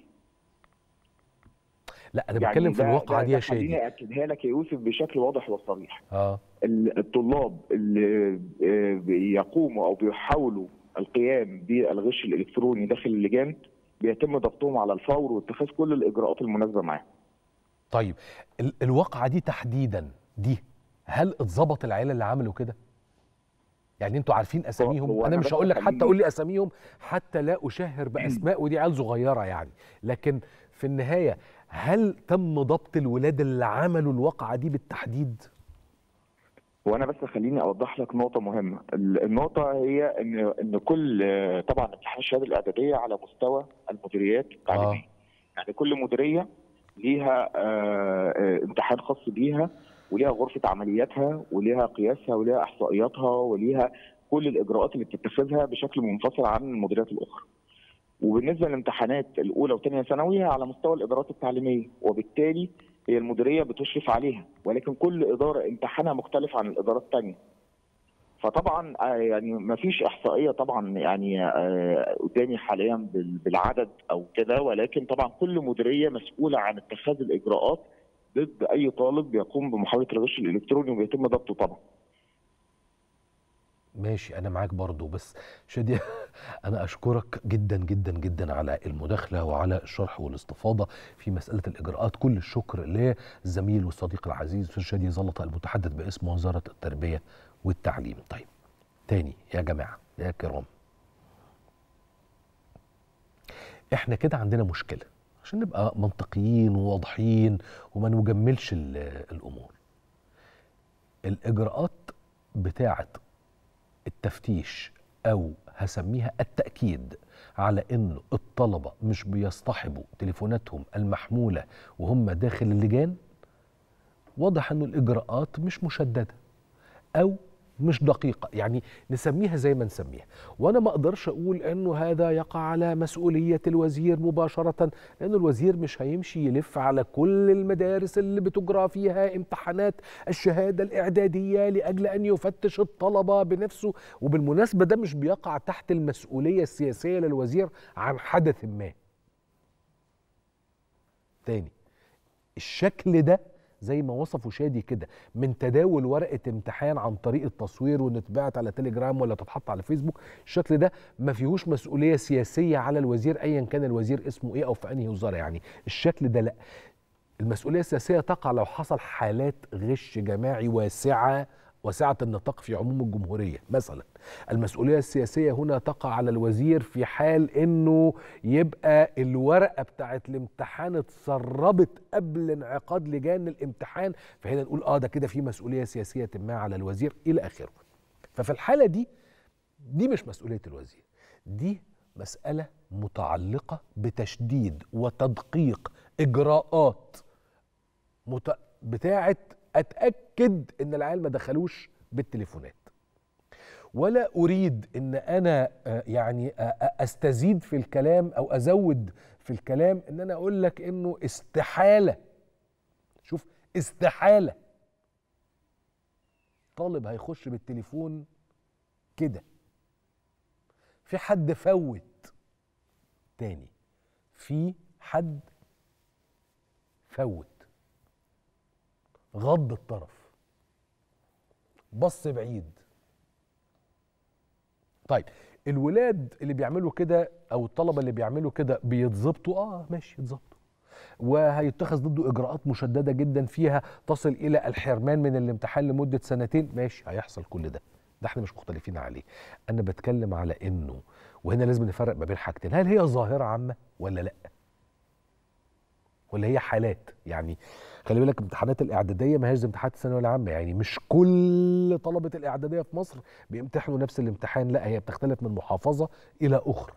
لا انا بتكلم يعني في الواقعة دي يا شادي. خليني اكدها لك يا يوسف بشكل واضح وصريح. اه الطلاب اللي بيقوموا او بيحاولوا القيام بالغش الالكتروني داخل اللجان بيتم ضبطهم على الفور واتخاذ كل الاجراءات المناسبة معاهم. طيب الواقعة دي تحديدا دي هل اتظبط العيله اللي عملوا كده؟ يعني انتوا عارفين اساميهم؟ انا مش هقول لك حتى قول لي اساميهم حتى لا اشهر باسماء، ودي عيال صغيره يعني، لكن في النهايه هل تم ضبط الولاد اللي عملوا الواقعه دي بالتحديد؟ وانا بس خليني اوضح لك نقطه مهمه. النقطه هي ان ان كل طبعا امتحان الشهاده الاعداديه على مستوى المديريات التعليميه. آه. يعني كل مديريه ليها امتحان خاص بيها وليها غرفه عملياتها وليها قياسها وليها احصائياتها وليها كل الاجراءات اللي بتتخذها بشكل منفصل عن المديريات الاخرى. وبالنسبه للامتحانات الاولى وثانيه ثانوي على مستوى الادارات التعليميه، وبالتالي هي المديريه بتشرف عليها، ولكن كل اداره امتحانها مختلف عن الاداره الثانيه. فطبعا يعني ما فيش احصائيه طبعا يعني قدامي حاليا بالعدد او كده، ولكن طبعا كل مديريه مسؤوله عن اتخاذ الاجراءات ضد اي طالب بيقوم بمحاوله الغش الالكتروني وبيتم ضبطه طبعا. ماشي انا معاك برضو، بس شادي انا اشكرك جدا جدا جدا على المداخله وعلى الشرح والاستفاضه في مساله الاجراءات. كل الشكر للزميل والصديق العزيز استاذ شادي زلطه المتحدث باسم وزاره التربيه والتعليم. طيب تاني يا جماعه يا كرام، احنا كده عندنا مشكله عشان نبقى منطقيين وواضحين وما نجملش الامور. الاجراءات بتاعه التفتيش او هسميها التأكيد على انه الطلبة مش بيصطحبوا تليفوناتهم المحمولة وهم داخل اللجان، واضح انه الاجراءات مش مشددة او مش دقيقة، يعني نسميها زي ما نسميها. وانا ما اقدرش اقول انه هذا يقع على مسؤولية الوزير مباشرة، لانه الوزير مش هيمشي يلف على كل المدارس اللي بتجرى فيها امتحانات الشهادة الاعدادية لاجل ان يفتش الطلبة بنفسه. وبالمناسبة ده مش بيقع تحت المسؤولية السياسية للوزير عن حدث ما. تاني، الشكل ده زي ما وصفوا شادي كده من تداول ورقة امتحان عن طريق التصوير وان تتبعت على تليجرام ولا تتحط على فيسبوك، الشكل ده ما فيهوش مسؤولية سياسية على الوزير ايا كان الوزير اسمه ايه او في انهي وزارة. يعني الشكل ده لا، المسؤولية السياسية تقع لو حصل حالات غش جماعي واسعة وسعة النطاق في عموم الجمهورية مثلا. المسؤولية السياسية هنا تقع على الوزير في حال انه يبقى الورقة بتاعت الامتحان اتسربت قبل انعقاد لجان الامتحان، فهنا نقول اه ده كده في مسؤولية سياسية ما على الوزير الى اخره. ففي الحالة دي دي مش مسؤولية الوزير، دي مسألة متعلقة بتشديد وتدقيق اجراءات مت... بتاعت اتاكد ان العيال ما دخلوش بالتليفونات. ولا اريد ان انا يعني استزيد في الكلام او ازود في الكلام ان انا اقول لك انه استحاله، شوف استحاله طالب هيخش بالتليفون كده. في حد فوت، تاني في حد فوت، غض الطرف، بص بعيد. طيب الولاد اللي بيعملوا كده او الطلبه اللي بيعملوا كده بيتظبطوا؟ اه ماشي يتظبطوا، وهيتخذ ضده اجراءات مشدده جدا فيها تصل الى الحرمان من الامتحان لمده سنتين. ماشي، هيحصل كل ده، ده احنا مش مختلفين عليه. انا بتكلم على انه، وهنا لازم نفرق ما بين حاجتين، هل هي ظاهره عامه ولا لا، ولا هي حالات؟ يعني خلي بالك امتحانات الاعداديه ما هيش زي امتحانات الثانويه العامه، يعني مش كل طلبه الاعداديه في مصر بيمتحنوا نفس الامتحان، لا هي بتختلف من محافظه الى اخرى.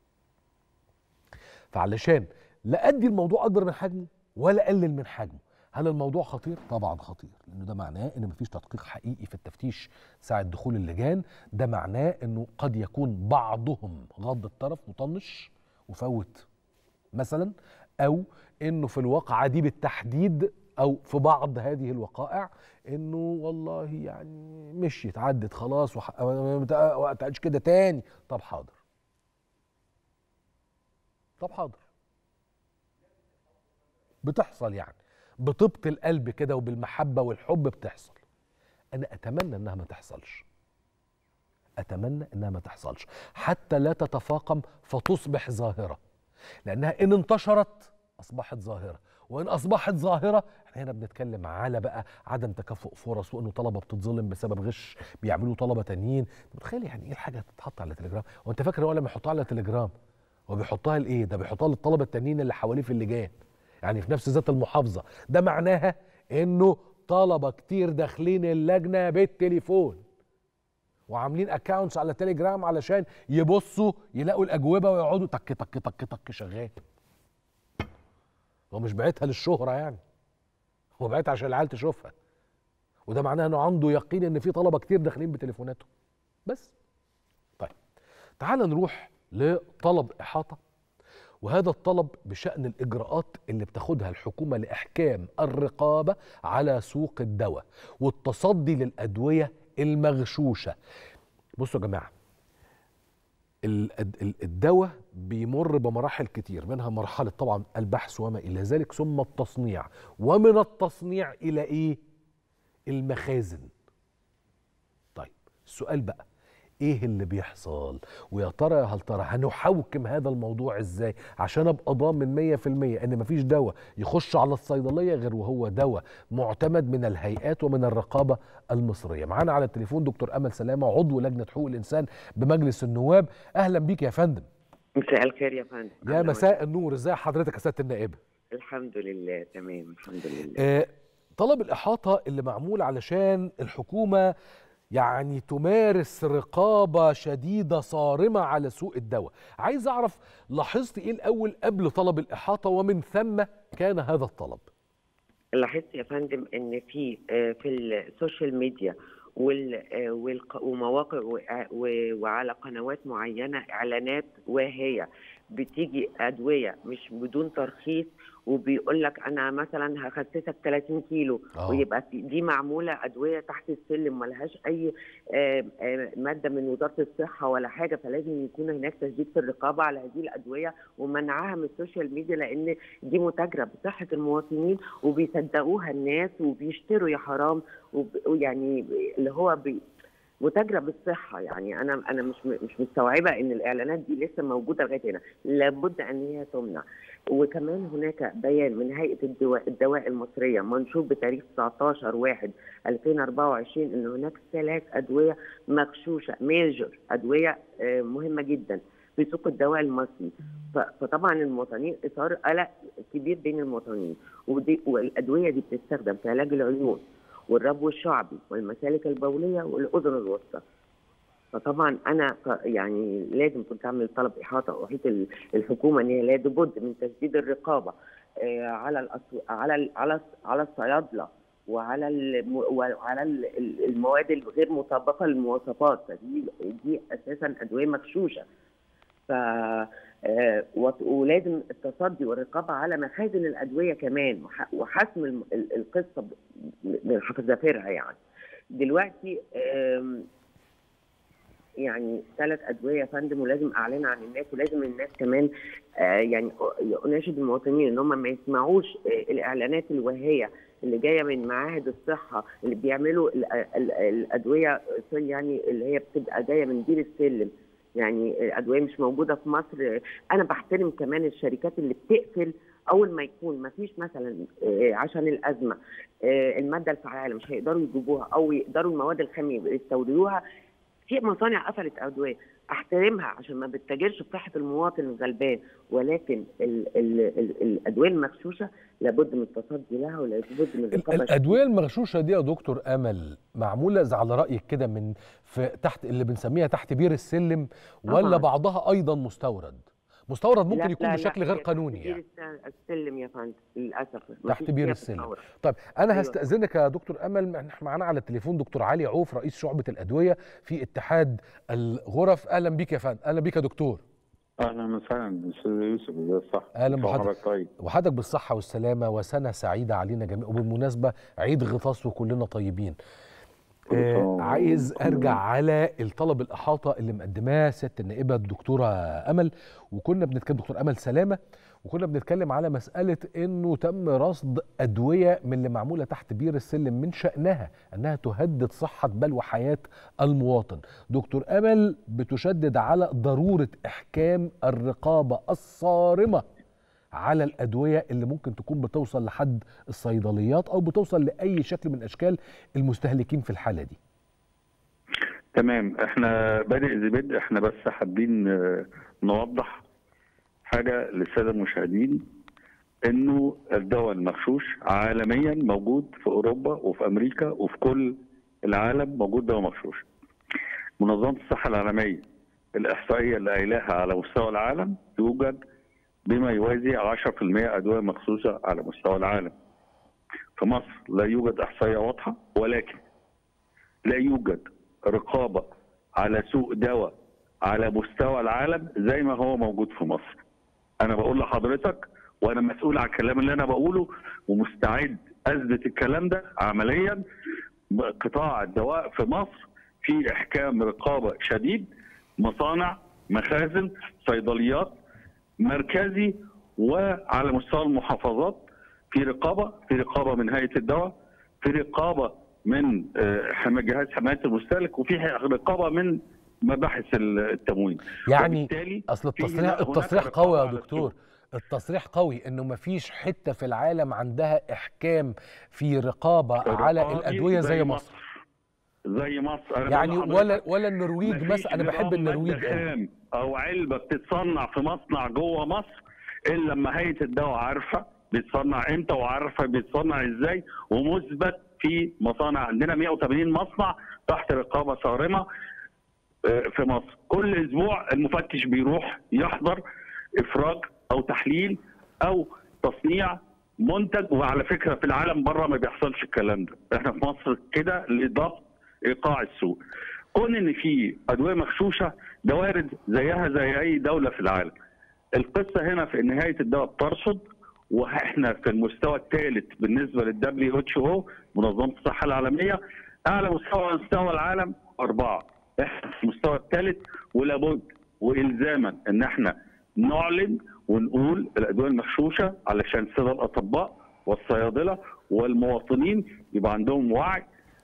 فعلشان لا ادي الموضوع اكبر من حجمه ولا اقلل من حجمه. هل الموضوع خطير؟ طبعا خطير، لانه ده معناه ان مفيش تدقيق حقيقي في التفتيش ساعه دخول اللجان. ده معناه انه قد يكون بعضهم غض الطرف وطنش وفوت مثلا، او انه في الواقعه دي بالتحديد او في بعض هذه الوقائع انه والله يعني مشيت عدت خلاص وما تقعدش كده تاني. طب حاضر، طب حاضر، بتحصل يعني بطيبة القلب كده وبالمحبة والحب بتحصل. أنا أتمنى إنها ما تحصلش، أتمنى إنها ما تحصلش حتى لا تتفاقم فتصبح ظاهرة، لأنها إن انتشرت أصبحت ظاهرة، وإن أصبحت ظاهرة إحنا هنا بنتكلم على بقى عدم تكافؤ فرص، وإنه طلبة بتتظلم بسبب غش بيعملوا طلبة تانيين. أنت متخيل يعني إيه الحاجة تتحط على تليجرام؟ وأنت فاكر هو لما يحطها على تليجرام هو بيحطها لإيه؟ ده بيحطها للطلبة التانيين اللي حواليه في اللجان، يعني في نفس ذات المحافظة. ده معناها إنه طلبة كتير داخلين اللجنة بالتليفون وعاملين اكاونتس على تليجرام علشان يبصوا يلاقوا الاجوبه ويقعدوا تك تك تك تك شغال. هو مش باعتها للشهره، يعني هو باعتها عشان العيال تشوفها، وده معناه انه عنده يقين ان في طلبه كتير داخلين بتليفوناتهم بس. طيب تعال نروح لطلب احاطه، وهذا الطلب بشأن الإجراءات اللي بتاخدها الحكومة لإحكام الرقابة على سوق الدواء والتصدي للأدوية المغشوشة. بصوا يا جماعة، الدواء بيمر بمراحل كتير، منها مرحلة طبعا البحث وما إلى ذلك، ثم التصنيع، ومن التصنيع إلى إيه؟ المخازن. طيب السؤال بقى، ايه اللي بيحصل؟ ويا ترى يا هل ترى هنحوكم هذا الموضوع ازاي عشان ابقى ضامن مية في المية ان مفيش دواء يخش على الصيدليه غير وهو دواء معتمد من الهيئات ومن الرقابه المصريه؟ معانا على التليفون دكتور امل سلامه، عضو لجنه حقوق الانسان بمجلس النواب. اهلا بيك يا فندم. مساء الخير يا فندم. يا مساء النور، ازاي حضرتك يا سياده النائبه؟ الحمد لله تمام الحمد لله. آه طلب الاحاطه اللي معمول علشان الحكومه يعني تمارس رقابة شديدة صارمة على سوق الدواء، عايز أعرف لاحظت إيه الأول قبل طلب الإحاطة ومن ثم كان هذا الطلب؟ لاحظت يا فندم إن في في السوشيال ميديا ومواقع وعلى قنوات معينة إعلانات واهية بتيجي أدوية مش بدون ترخيص، وبيقول لك انا مثلا هخسسك ثلاثين كيلو أوه. ويبقى دي معموله ادويه تحت السلم ملهاش اي ماده من وزاره الصحه ولا حاجه، فلازم يكون هناك تشديد في الرقابه على هذه الادويه ومنعها من السوشيال ميديا، لان دي متاجره بصحه المواطنين وبيصدقوها الناس وبيشتروا يا حرام، ويعني اللي هو بي متاجره بالصحه. يعني انا انا مش مش مستوعبه ان الاعلانات دي لسه موجوده لغايه هنا، لابد ان هي تمنع. وكمان هناك بيان من هيئه الدواء, الدواء المصريه منشور بتاريخ تسعتاشر واحد ألفين وأربعة وعشرين ان هناك ثلاث ادويه مغشوشه ميجر، ادويه مهمه جدا في سوق الدواء المصري. فطبعا المواطنين اثار قلق كبير بين المواطنين، ودي والادويه دي بتستخدم في علاج العيون والربو الشعبي والمسالك البوليه والاذن الوسطى. فطبعا انا يعني لازم كنت اعمل طلب احاطه واحيط الحكومه ان هي لابد من تشديد الرقابه على الأسو... على ال... على على الصيادله وعلى ال... وعلى المواد الغير مطابقه للمواصفات، فدي دي اساسا ادويه مغشوشه. ف ولازم التصدي والرقابه على مخازن الادويه كمان وحسم القصه من حذافيرها. يعني دلوقتي يعني ثلاث ادويه يا فندم، ولازم اعلن عن الناس، ولازم الناس كمان يعني اناشد المواطنين ان هم ما يسمعوش الاعلانات الواهيه اللي جايه من معاهد الصحه اللي بيعملوا الادويه يعني اللي هي بتبقى جايه من دير السلم، يعني ادويه مش موجوده في مصر. انا بحترم كمان الشركات اللي بتقفل اول ما يكون ما فيش مثلا آه، عشان الازمه آه، الماده الفعاله مش هيقدروا يجيبوها او يقدروا المواد الخام يستوردوها، في مصانع قفلت ادويه، احترمها عشان ما بتتاجرش بصحه المواطن الغلبان، ولكن ال ال ال الادويه المغشوشه لابد من التصدي لها ولابد من الرقابه. الادويه المغشوشه دي يا دكتور امل معموله زي على رايك كده من في تحت اللي بنسميها تحت بير السلم، ولا طبعاً. بعضها ايضا مستورد؟ مستورد ممكن لا يكون لا بشكل لا غير هي قانوني تحت يعني. بير السلم يا فندم للاسف. تحت بير السلم. طيب انا أيوة. هستاذنك يا دكتور امل، احنا معانا على التليفون دكتور علي عوف رئيس شعبه الادويه في اتحاد الغرف. اهلا بيك يا فندم. اهلا بيك يا دكتور. اهلا وسهلا استاذ يوسف. ازي الصحه؟ اهلا بحضرتك. طيب وحضرتك بالصحه والسلامه وسنه سعيده علينا جميعا، وبالمناسبه عيد غطاس وكلنا طيبين. آه عايز ارجع على الطلب الاحاطه اللي مقدماه سياده النائبه الدكتوره امل، وكنا بنتكلم دكتور امل سلامه، وكنا بنتكلم على مساله انه تم رصد ادويه من اللي معموله تحت بير السلم من شانها انها تهدد صحه بل وحياه المواطن. دكتور امل بتشدد على ضروره احكام الرقابه الصارمه على الأدوية اللي ممكن تكون بتوصل لحد الصيدليات أو بتوصل لأي شكل من أشكال المستهلكين في الحالة دي. تمام. احنا بادئ ذي بدء، احنا بس حابين نوضح حاجة للسادة المشاهدين، انه الدواء المغشوش عالميا موجود في أوروبا وفي أمريكا وفي كل العالم موجود دواء مغشوش. منظمة الصحة العالمية الإحصائية اللي قايلاها على مستوى العالم يوجد بما يوازي عشرة في المئة أدوية مخصوصة على مستوى العالم. في مصر لا يوجد إحصائية واضحة، ولكن لا يوجد رقابة على سوق دواء على مستوى العالم زي ما هو موجود في مصر. أنا بقول لحضرتك وأنا مسؤول عن الكلام اللي أنا بقوله ومستعد أثبت الكلام ده عمليا. قطاع الدواء في مصر في إحكام رقابة شديد، مصانع، مخازن، صيدليات، مركزي وعلى مستوى المحافظات في رقابه، في رقابه من هيئه الدواء، في رقابه من جهاز حمايه المستهلك، وفي رقابه من مباحث التموين. يعني اصل التصريح التصريح قوي يا دكتور، التصريح قوي انه ما فيش حته في العالم عندها احكام في رقابه على الادويه زي مصر. زي مصر يعني ولا ولا النرويج مثلا. انا بحب النرويج خام او علبه بتتصنع في مصنع جوه مصر الا لما هيئه الدواء عارفه بيتصنع امتى وعارفه بيتصنع ازاي، ومثبت في مصانع. عندنا مئة وثمانين مصنع تحت رقابه صارمه في مصر. كل اسبوع المفتش بيروح يحضر افراج او تحليل او تصنيع منتج. وعلى فكره في العالم بره ما بيحصلش الكلام ده، احنا في مصر كده لضبط ايقاع السوق. كون ان في ادويه مغشوشه ده وارد زيها زي اي دوله في العالم. القصه هنا في ان هيئه الدواء بترصد، واحنا في المستوى الثالث بالنسبه للدبليو اتش او منظمه الصحه العالميه، اعلى مستوى مستوى العالم اربعه، احنا في المستوى الثالث. ولابد والزاما ان احنا نعلن ونقول الادويه المغشوشه علشان الساده الاطباء والصيادله والمواطنين يبقى عندهم وعي.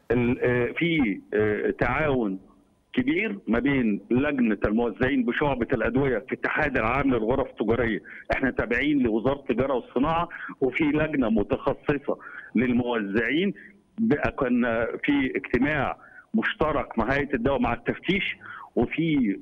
في تعاون كبير ما بين لجنه الموزعين بشعبه الادويه في الاتحاد العام للغرف التجاريه، احنا تابعين لوزاره التجاره والصناعه، وفي لجنه متخصصه للموزعين. كنا في اجتماع مشترك مع هيئه الدواء مع التفتيش، وفي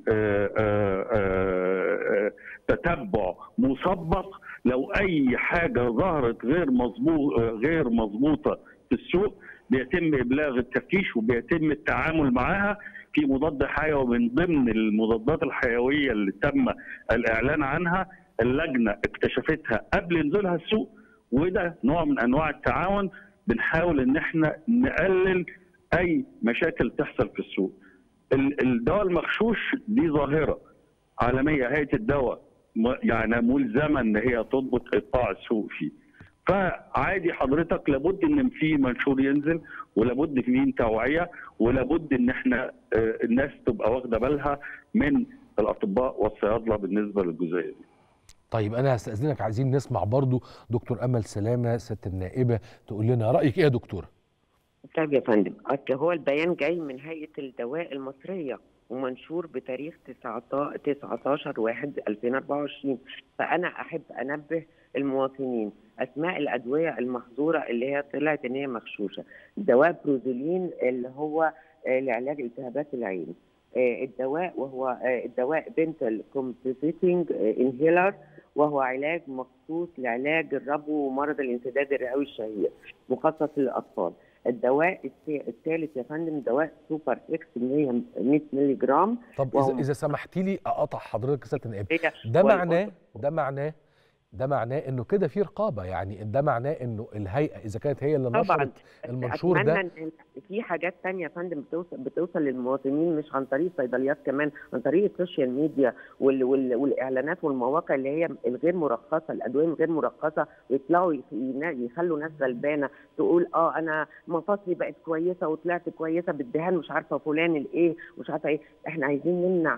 تتبع مسبق لو اي حاجه ظهرت غير مظبوط غير مظبوطه في السوق بيتم ابلاغ التفتيش وبيتم التعامل معها في مضاد حيوي من ضمن المضادات الحيويه اللي تم الاعلان عنها. اللجنه اكتشفتها قبل نزولها السوق، وده نوع من انواع التعاون. بنحاول ان احنا نقلل اي مشاكل تحصل في السوق. الدواء المغشوش دي ظاهره عالميه، هيئه الدواء يعني ملزمه ان هي تضبط ايقاع السوق فيه. فعادي حضرتك لابد ان في منشور ينزل، ولابد في توعيه، ولابد ان احنا الناس تبقى واخده بالها من الاطباء والصيادله بالنسبه للجزئيه دي. طيب انا هستاذنك، عايزين نسمع برضو دكتور امل سلامه سياده النائبه تقول لنا رايك ايه يا دكتوره؟ طيب يا فندم، هو البيان جاي من هيئه الدواء المصريه ومنشور بتاريخ تسعة عشر واحد ألفين وأربعة وعشرين، فانا احب انبه المواطنين اسماء الادويه المحظوره اللي هي طلعت ان هي مغشوشه. دواء بروزولين اللي هو لعلاج التهابات العين، الدواء وهو الدواء بنتل كومبوزيتنج انهيلر وهو علاج مخصوص لعلاج الربو ومرض الانسداد الرئوي الشهير مخصص للاطفال. الدواء الثالث يا فندم دواء سوبر اكس مية مللي جرام. طب اذا اذا سمحتي لي اقطع حضرتك سياده النائب، ده معناه ده معناه ده معناه انه كده في رقابه، يعني ده معناه انه الهيئه اذا كانت هي اللي نشرت المنشور ده. أتمنى إن في حاجات ثانيه يا فندم بتوصل بتوصل للمواطنين مش عن طريق الصيدليات، كمان عن طريق السوشيال ميديا وال وال والاعلانات والمواقع اللي هي الغير مرخصه، الادويه الغير مرخصه، ويطلعوا يخلوا ناس غلبانه تقول اه انا مفاصلي بقت كويسه وطلعت كويسه بالدهان مش عارفه فلان الايه مش عارفه ايه. احنا عايزين نمنع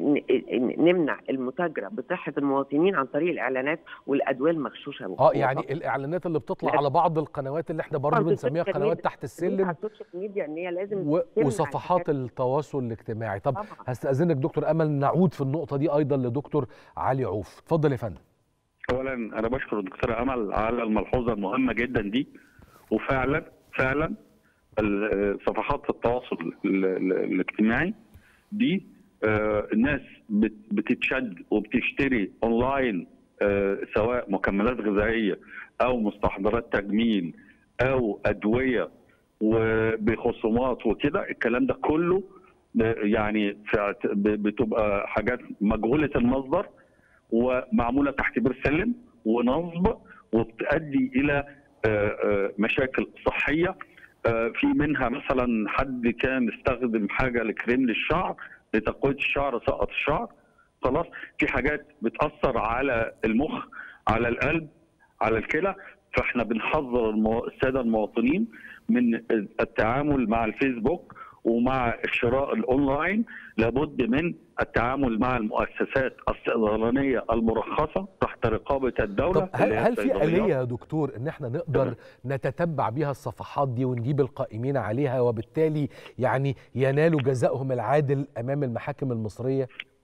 نمنع المتاجره بصحه المواطنين عن طريق الاعلانات والادويه المغشوشه. اه يعني الاعلانات اللي بتطلع على بعض القنوات اللي احنا برضه بنسميها قنوات تحت السلم على السوشيال ميديا ان هي لازم و... وصفحات التواصل الاجتماعي. طب طبعا. هستأذنك دكتور امل نعود في النقطه دي ايضا لدكتور علي عوف. اتفضل يا فندم. اولا انا بشكر الدكتوره امل على الملحوظه المهمه جدا دي، وفعلا فعلا صفحات التواصل الاجتماعي دي آه الناس بتتشد وبتشتري اونلاين، آه سواء مكملات غذائيه او مستحضرات تجميل او ادويه وبخصومات وكده. الكلام ده كله يعني بتبقى حاجات مجهوله المصدر ومعموله تحت بير سلم ونصب، وبتؤدي الى آه مشاكل صحيه. في منها مثلا حد كان استخدم حاجه لكريم للشعر لتقويه الشعر، سقط الشعر خلاص. في حاجات بتاثر على المخ، على القلب، على الكلى. فاحنا بنحذر المو... الساده المواطنين من التعامل مع الفيسبوك ومع الشراء الاونلاين. لابد من التعامل مع المؤسسات الصيدلانيه المرخصه تحت رقابه الدوله. طب هل, هل في آلية يا دكتور ان احنا نقدر نتتبع بيها الصفحات دي ونجيب القائمين عليها وبالتالي يعني ينالوا جزائهم العادل امام المحاكم المصريه؟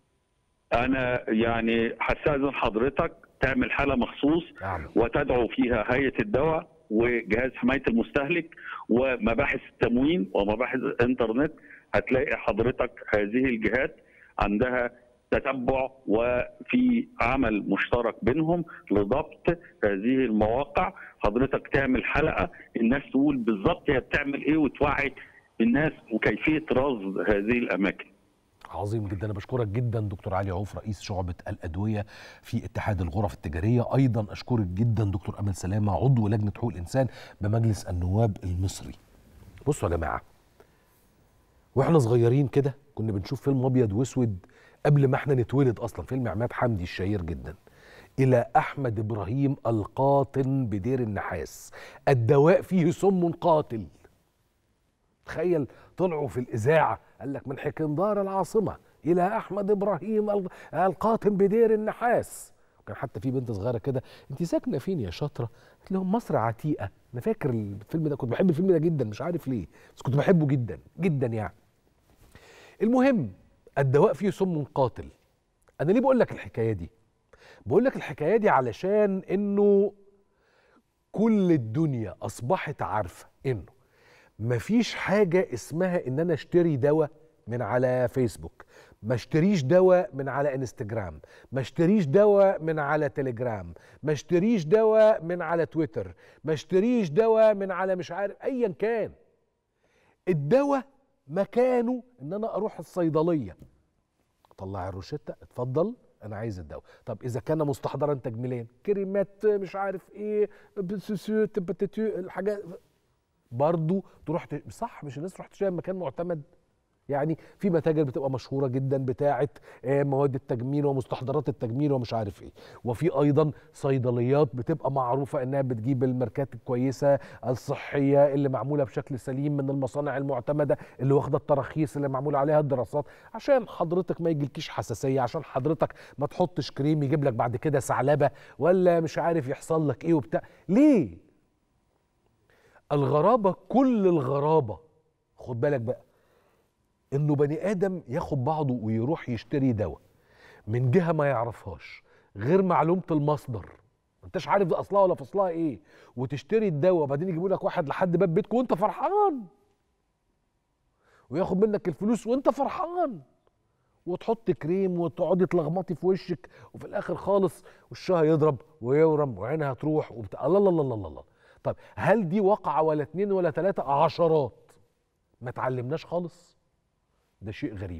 انا يعني هستأذن حضرتك تعمل حاله مخصوص نعم. وتدعو فيها هيئه الدواء وجهاز حمايه المستهلك ومباحث التموين ومباحث الانترنت. هتلاقي حضرتك هذه الجهات عندها تتبع وفي عمل مشترك بينهم لضبط هذه المواقع. حضرتك تعمل حلقه الناس تقول بالظبط هي بتعمل ايه وتوعي الناس وكيفيه رصد هذه الاماكن. عظيم جدا. انا بشكرك جدا دكتور علي عوف رئيس شعبة الأدوية في اتحاد الغرف التجارية. ايضا اشكرك جدا دكتور امل سلامة عضو لجنة حقوق الانسان بمجلس النواب المصري. بصوا يا جماعة، واحنا صغيرين كده كنا بنشوف فيلم ابيض واسود قبل ما احنا نتولد اصلا، فيلم عماد حمدي الشهير جدا، الى احمد ابراهيم القاطن بدير النحاس، الدواء فيه سم قاتل. تخيل طلعوا في الإذاعة قال لك من حكندار العاصمة إلى أحمد إبراهيم القاطن بدير النحاس. وكان حتى في بنت صغيرة كده، أنت ساكنة فين يا شاطرة؟ قلت لهم مصر عتيقة. أنا فاكر الفيلم ده، كنت بحب الفيلم ده جدا مش عارف ليه، بس كنت بحبه جدا جدا يعني. المهم الدواء فيه سم قاتل. أنا ليه بقول لك الحكاية دي؟ بقول لك الحكاية دي علشان إنه كل الدنيا أصبحت عارفة إنه مفيش حاجة اسمها ان انا اشتري دواء من على فيسبوك، ما اشتريش دواء من على انستجرام، ما اشتريش دواء من على تليجرام، ما اشتريش دواء من على تويتر، ما اشتريش دواء من على مش عارف ايا كان. الدواء مكانه ان انا اروح الصيدلية اطلع الروشتة، اتفضل انا عايز الدواء. طب اذا كان مستحضرا تجميليا، كريمات مش عارف ايه، الحاجات برضو تروح ت... صح، مش الناس تروح تشتري مكان معتمد. يعني في متاجر بتبقى مشهوره جدا بتاعه مواد التجميل ومستحضرات التجميل ومش عارف ايه، وفي ايضا صيدليات بتبقى معروفه انها بتجيب الماركات الكويسه الصحيه اللي معموله بشكل سليم من المصانع المعتمده اللي واخده التراخيص اللي معمول عليها الدراسات، عشان حضرتك ما يجيلكيش حساسيه، عشان حضرتك ما تحطش كريم يجيب لك بعد كده ثعلبه ولا مش عارف يحصل لك ايه وبتاع. ليه؟ الغرابة، كل الغرابة خد بالك بقى انه بني ادم ياخد بعضه ويروح يشتري دواء من جهة ما يعرفهاش غير معلومة المصدر، ما انتش عارف ده اصلها ولا فصلها ايه، وتشتري الدواء وبعدين يجيبوا لك واحد لحد باب بيتك وانت فرحان، وياخد منك الفلوس وانت فرحان، وتحط كريم وتقعدي تلغمطي في وشك، وفي الاخر خالص وشها يضرب ويورم وعينها تروح وبتاع. الله الله الله الله الله. طب هل دي واقعه ولا اتنين ولا تلاته؟ عشرات. ما اتعلمناش خالص. ده شيء غريب،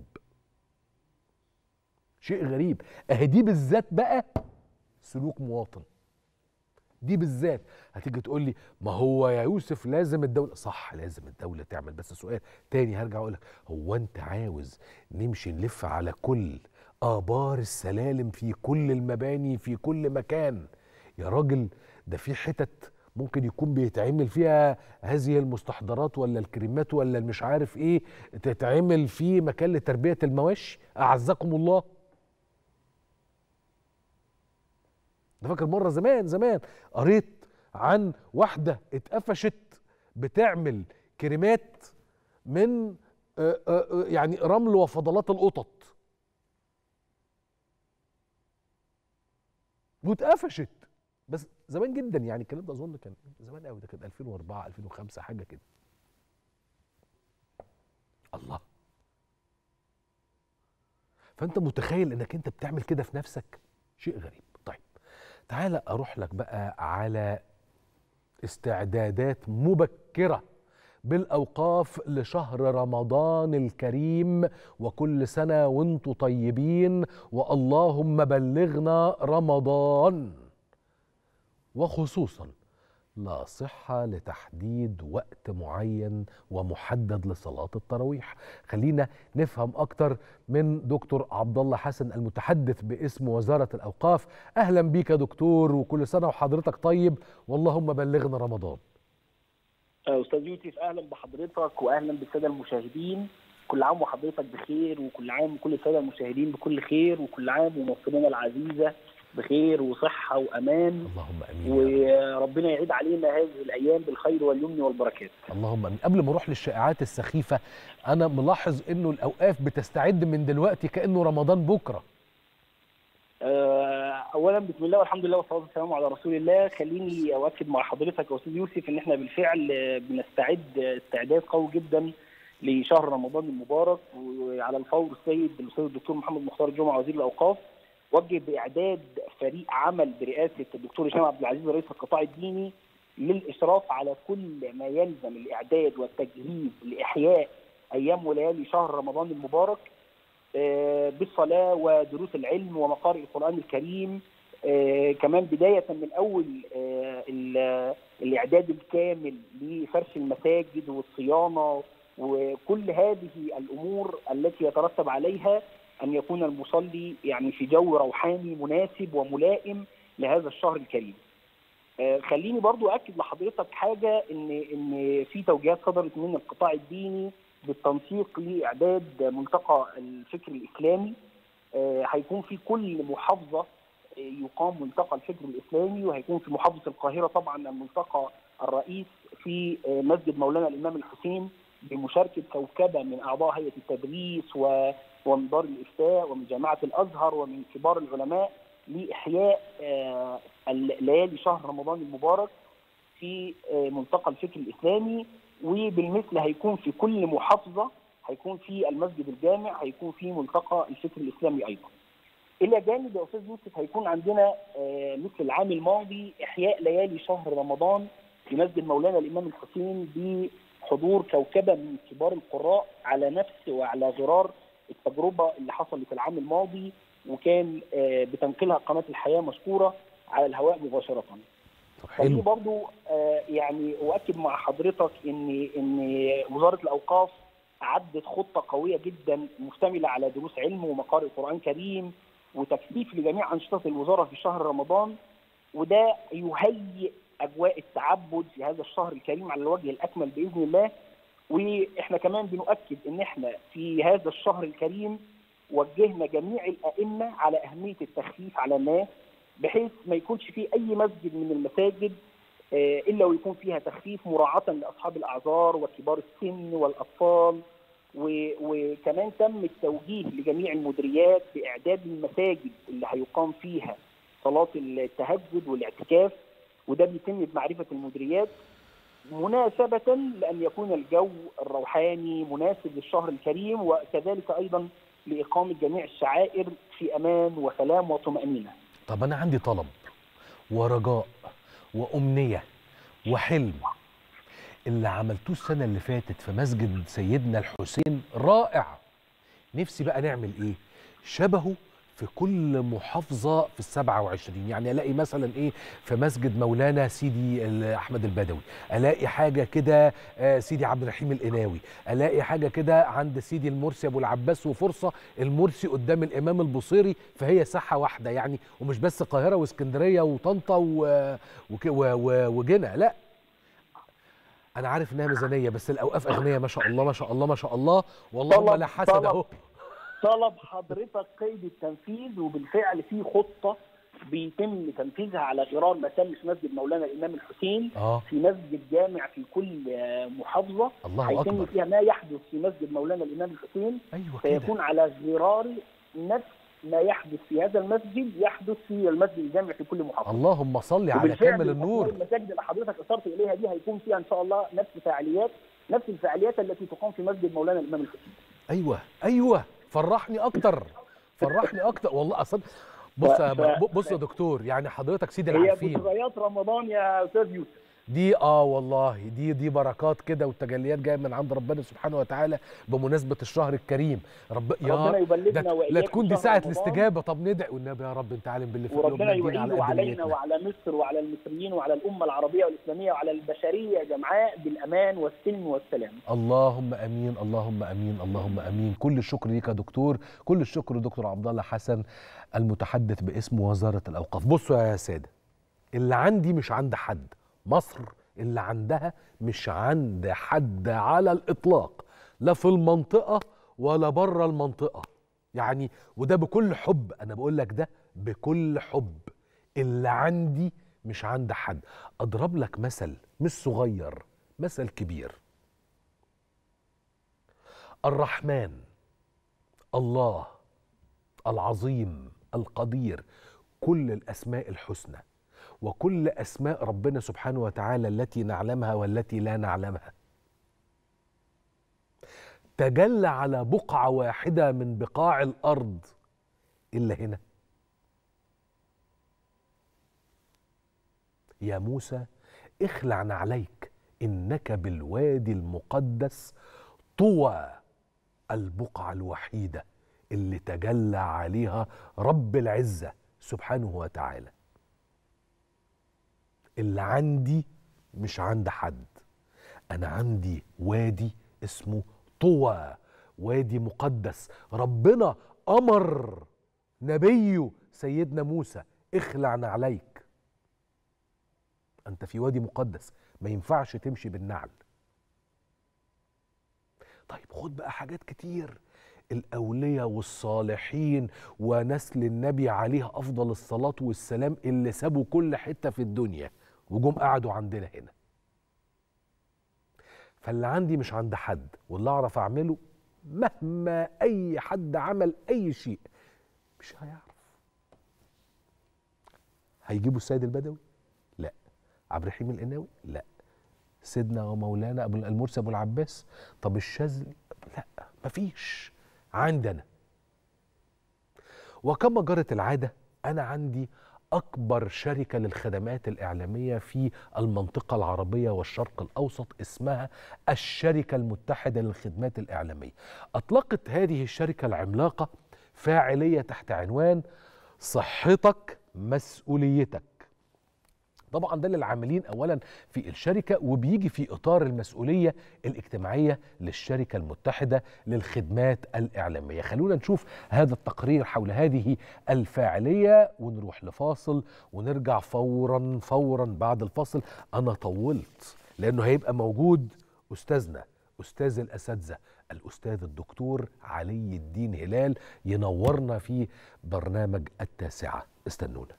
شيء غريب. اهي دي بالذات بقى سلوك مواطن، دي بالذات. هتيجي تقول لي ما هو يا يوسف لازم الدولة، صح لازم الدولة تعمل، بس سؤال تاني هرجع اقول لك، هو انت عاوز نمشي نلف على كل آبار السلالم في كل المباني في كل مكان؟ يا راجل ده في حتت ممكن يكون بيتعمل فيها هذه المستحضرات ولا الكريمات ولا المش عارف ايه، تتعمل في مكان لتربية المواشي، اعزكم الله. ده فاكر مرة زمان زمان قريت عن واحدة اتقفشت بتعمل كريمات من آآ آآ يعني رمل وفضلات القطط، واتقفشت. بس زمان جدا يعني، الكلام ده اظن كان زمان قوي، ده كان ألفين وأربعة ألفين وخمسة حاجة كده. الله. فانت متخيل انك انت بتعمل كده في نفسك؟ شيء غريب. طيب تعالى اروح لك بقى على استعدادات مبكرة بالأوقاف لشهر رمضان الكريم، وكل سنة وانتم طيبين، واللهم بلغنا رمضان. وخصوصا لا صحة لتحديد وقت معين ومحدد لصلاة التراويح. خلينا نفهم أكتر من دكتور عبد الله حسن المتحدث باسم وزارة الأوقاف. أهلا بيك يا دكتور، وكل سنة وحضرتك طيب، واللهم بلغنا رمضان. أستاذ يوسف أهلا بحضرتك وأهلا بالسادة المشاهدين، كل عام وحضرتك بخير، وكل عام وكل السادة المشاهدين بكل خير، وكل عام ومصرنا العزيزة بخير وصحة وأمان. اللهم أمين. وربنا يعيد علينا هذه الأيام بالخير واليمن والبركات. اللهم أمين. قبل ما أروح للشائعات السخيفة، أنا ملاحظ إنه الأوقاف بتستعد من دلوقتي كأنه رمضان بكرة. أولا بسم الله والحمد لله والصلاة والسلام على رسول الله. خليني أؤكد مع حضرتك يا أستاذ يوسف إن إحنا بالفعل بنستعد استعداد قوي جدا لشهر رمضان المبارك. وعلى الفور السيد الأستاذ الدكتور محمد مختار الجمعة وزير الأوقاف وجه بإعداد فريق عمل برئاسة الدكتور هشام عبد العزيز رئيس القطاع الديني للإشراف على كل ما يلزم الإعداد والتجهيز لإحياء أيام وليالي شهر رمضان المبارك بالصلاة ودروس العلم ومقارئ القرآن الكريم. كمان بداية من أول الإعداد الكامل لفرش المساجد والصيانة وكل هذه الأمور التي يترتب عليها أن يكون المصلي يعني في جو روحاني مناسب وملائم لهذا الشهر الكريم. خليني برضو أكد لحضرتك حاجة، إن إن في توجيهات صدرت من القطاع الديني بالتنسيق لإعداد ملتقى الفكر الإسلامي. هيكون في كل محافظة يقام ملتقى الفكر الإسلامي، وهيكون في محافظة القاهرة طبعا الملتقى الرئيس في مسجد مولانا الإمام الحسين بمشاركة كوكبة من أعضاء هيئة التدريس ومن دار الإفتاء ومن جامعة الأزهر ومن كبار العلماء لإحياء ليالي شهر رمضان المبارك في ملتقى الفكر الإسلامي. وبالمثل هيكون في كل محافظة هيكون في المسجد الجامع هيكون في ملتقى الفكر الإسلامي أيضا. إلى جانب يا أستاذ يوسف هيكون عندنا مثل العام الماضي إحياء ليالي شهر رمضان في مسجد مولانا الإمام الحسين بحضور كوكبة من كبار القراء على نفس وعلى غرار التجربة اللي حصلت العام الماضي، وكان بتنقلها قناة الحياة مشكورة على الهواء مباشرة. خليني برضو يعني أؤكد مع حضرتك إن إن وزارة الأوقاف أعدت خطة قوية جدا مشتملة على دروس علم ومقارئ قرآن كريم وتكثيف لجميع أنشطة الوزارة في شهر رمضان، وده يهيئ أجواء التعبد في هذا الشهر الكريم على الوجه الأكمل بإذن الله. وإحنا كمان بنؤكد إن إحنا في هذا الشهر الكريم وجهنا جميع الأئمة على أهمية التخفيف على الناس، بحيث ما يكونش في أي مسجد من المساجد إلا ويكون فيها تخفيف مراعاة لأصحاب الأعذار وكبار السن والأطفال. وكمان تم التوجيه لجميع المديريات بإعداد المساجد اللي هيقام فيها صلاة التهجد والاعتكاف، وده بيتم بمعرفة المديريات مناسبة لأن يكون الجو الروحاني مناسب للشهر الكريم، وكذلك أيضا لإقامة جميع الشعائر في أمان وسلام وطمأنينة. طب أنا عندي طلب ورجاء وأمنية وحلم. اللي عملتوه السنة اللي فاتت في مسجد سيدنا الحسين رائع. نفسي بقى نعمل إيه؟ شبهه في كل محافظة في السبعة وعشرين. يعني ألاقي مثلا إيه في مسجد مولانا سيدي أحمد البدوي، ألاقي حاجة كده سيدي عبد الرحيم القناوي، ألاقي حاجة كده عند سيدي المرسي أبو العباس وفرصة المرسي قدام الإمام البصيري، فهي ساحة واحدة يعني، ومش بس القاهرة واسكندرية وطنطا وجنة، لا. أنا عارف إنها ميزانية بس الأوقاف أغنية ما شاء الله ما شاء الله ما شاء الله، والله لا حسد أهو. طلب حضرتك قيد التنفيذ، وبالفعل في خطة بيتم تنفيذها على غرار ما تم في مسجد مولانا الإمام الحسين آه. في مسجد جامع في كل محافظة. الله هيتم أكبر. فيها ما يحدث في مسجد مولانا الإمام الحسين. أيوة سيكون على غرار نفس ما يحدث في هذا المسجد يحدث في المسجد الجامع في كل محافظة. اللهم صل على كامل النور. المساجد اللي حضرتك أشرت إليها دي هيكون فيها إن شاء الله نفس فعاليات نفس الفعاليات التي تقام في مسجد مولانا الإمام الحسين. أيوة أيوة فرحني اكتر فرحني اكتر والله. اصلا بص يا بص يا دكتور، يعني حضرتك سيدي العارفين، هي بشريات رمضان يا استاذ يوسف دي اه والله دي دي بركات كده والتجليات جايه من عند ربنا سبحانه وتعالى بمناسبه الشهر الكريم. رب يا ربنا يبلغنا واياك لا تكون دي ساعه الاستجابه. طب ندعي والنبي يا رب انت عالم باللي في وربنا يعيد علينا وعلى مصر وعلى المصريين وعلى الامه العربيه والاسلاميه وعلى البشريه جمعاء بالامان والسلم والسلام. اللهم امين اللهم امين اللهم امين. كل الشكر ليك يا دكتور، كل الشكر لدكتور عبد الله حسن المتحدث باسم وزاره الاوقاف. بصوا يا ساده، اللي عندي مش عند حد. مصر اللي عندها مش عند حد على الإطلاق، لا في المنطقة ولا بره المنطقة يعني، وده بكل حب. أنا بقول لك ده بكل حب. اللي عندي مش عند حد. أضرب لك مثل مش صغير، مثل كبير. الرحمن، الله العظيم القدير، كل الأسماء الحسنى وكل أسماء ربنا سبحانه وتعالى التي نعلمها والتي لا نعلمها تجلى على بقعة واحدة من بقاع الأرض إلا هنا. يا موسى اخلع نعليك إنك بالوادي المقدس طوى. البقعة الوحيدة اللي تجلى عليها رب العزة سبحانه وتعالى. اللي عندي مش عند حد. أنا عندي وادي اسمه طوى، وادي مقدس. ربنا أمر نبيه سيدنا موسى اخلع نعليك، أنت في وادي مقدس ما ينفعش تمشي بالنعل. طيب خد بقى حاجات كتير، الأولياء والصالحين ونسل النبي عليه أفضل الصلاة والسلام اللي سابوا كل حتة في الدنيا وجم قعدوا عندنا هنا. فاللي عندي مش عند حد، واللي أعرف أعمله مهما أي حد عمل أي شيء مش هيعرف. هيجيبوا السيد البدوي؟ لا. عبد الرحيم القناوي؟ لا. سيدنا ومولانا أبو المرسي أبو العباس؟ طب الشاذلي؟ لا، مفيش عندنا. وكما جرت العادة أنا عندي أكبر شركة للخدمات الإعلامية في المنطقة العربية والشرق الأوسط، اسمها الشركة المتحدة للخدمات الإعلامية. أطلقت هذه الشركة العملاقة فاعلية تحت عنوان صحتك مسؤوليتك. طبعا ده للعاملين اولا في الشركه، وبيجي في اطار المسؤوليه الاجتماعيه للشركه المتحده للخدمات الاعلاميه. خلونا نشوف هذا التقرير حول هذه الفاعليه ونروح لفاصل ونرجع فورا فورا بعد الفاصل. انا طولت لانه هيبقى موجود استاذنا استاذ الاساتذه الاستاذ الدكتور علي الدين هلال ينورنا في برنامج التاسعه. استنونا.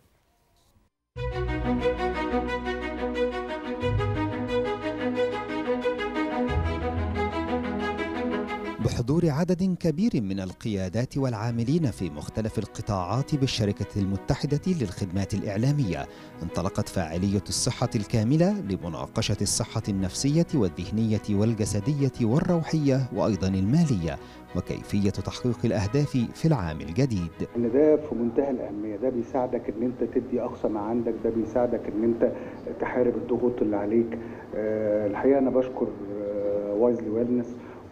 بحضور عدد كبير من القيادات والعاملين في مختلف القطاعات بالشركة المتحدة للخدمات الإعلامية، انطلقت فاعلية الصحة الكاملة لمناقشة الصحة النفسية والذهنية والجسدية والروحية وأيضا المالية، وكيفية تحقيق الأهداف في العام الجديد. إن ده في منتهى الأهمية، ده بيساعدك إن أنت تدي أقصى ما عندك، ده بيساعدك إن أنت تحارب الضغوط اللي عليك. أه الحقيقة أنا بشكر وايزلي ويلنس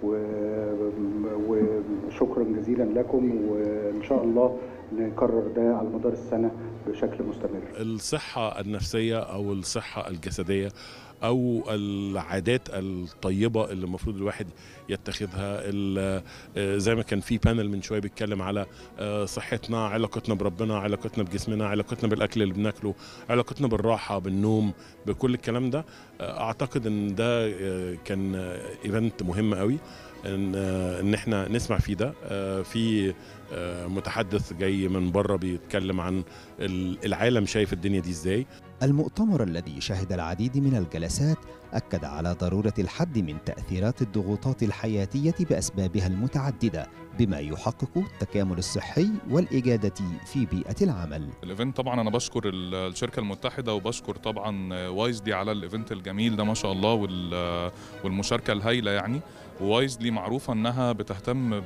وشكرا جزيلا لكم، وإن شاء الله نكرر ده على مدار السنة بشكل مستمر. الصحة النفسية أو الصحة الجسدية أو العادات الطيبة اللي المفروض الواحد يتخذها، زي ما كان في بانل من شوية بيتكلم على صحتنا، علاقتنا بربنا، علاقتنا بجسمنا، علاقتنا بالأكل اللي بناكله، علاقتنا بالراحة، بالنوم، بكل الكلام ده. أعتقد إن ده كان إيفنت مهم قوي ان ان احنا نسمع فيه ده. في متحدث جاي من بره بيتكلم عن العالم شايف الدنيا دي ازاي. المؤتمر الذي شهد العديد من الجلسات أكد على ضرورة الحد من تأثيرات الضغوطات الحياتية بأسبابها المتعددة، بما يحقق التكامل الصحي والإجادة في بيئة العمل. الايفنت طبعا أنا بشكر الشركة المتحدة وبشكر طبعا وايزلي على الايفنت الجميل ده ما شاء الله، والمشاركة الهائلة يعني. وايزلي معروفة أنها بتهتم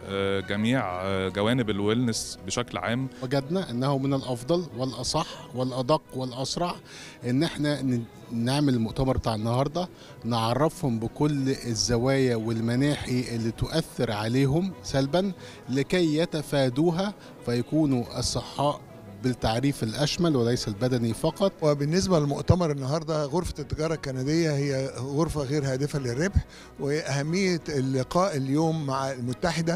بجميع جوانب الويلنس بشكل عام. وجدنا أنه من الأفضل والأصح والأدق والأسرع أن احنا نعمل المؤتمر بتاع النهاردة، نعرفهم بكل الزوايا والمناحي اللي تؤثر عليهم سلبا لكي يتفادوها فيكونوا أصحاء بالتعريف الأشمل وليس البدني فقط. وبالنسبة للمؤتمر النهاردة، غرفة التجارة الكندية هي غرفة غير هادفة للربح، وأهمية اللقاء اليوم مع المتحدة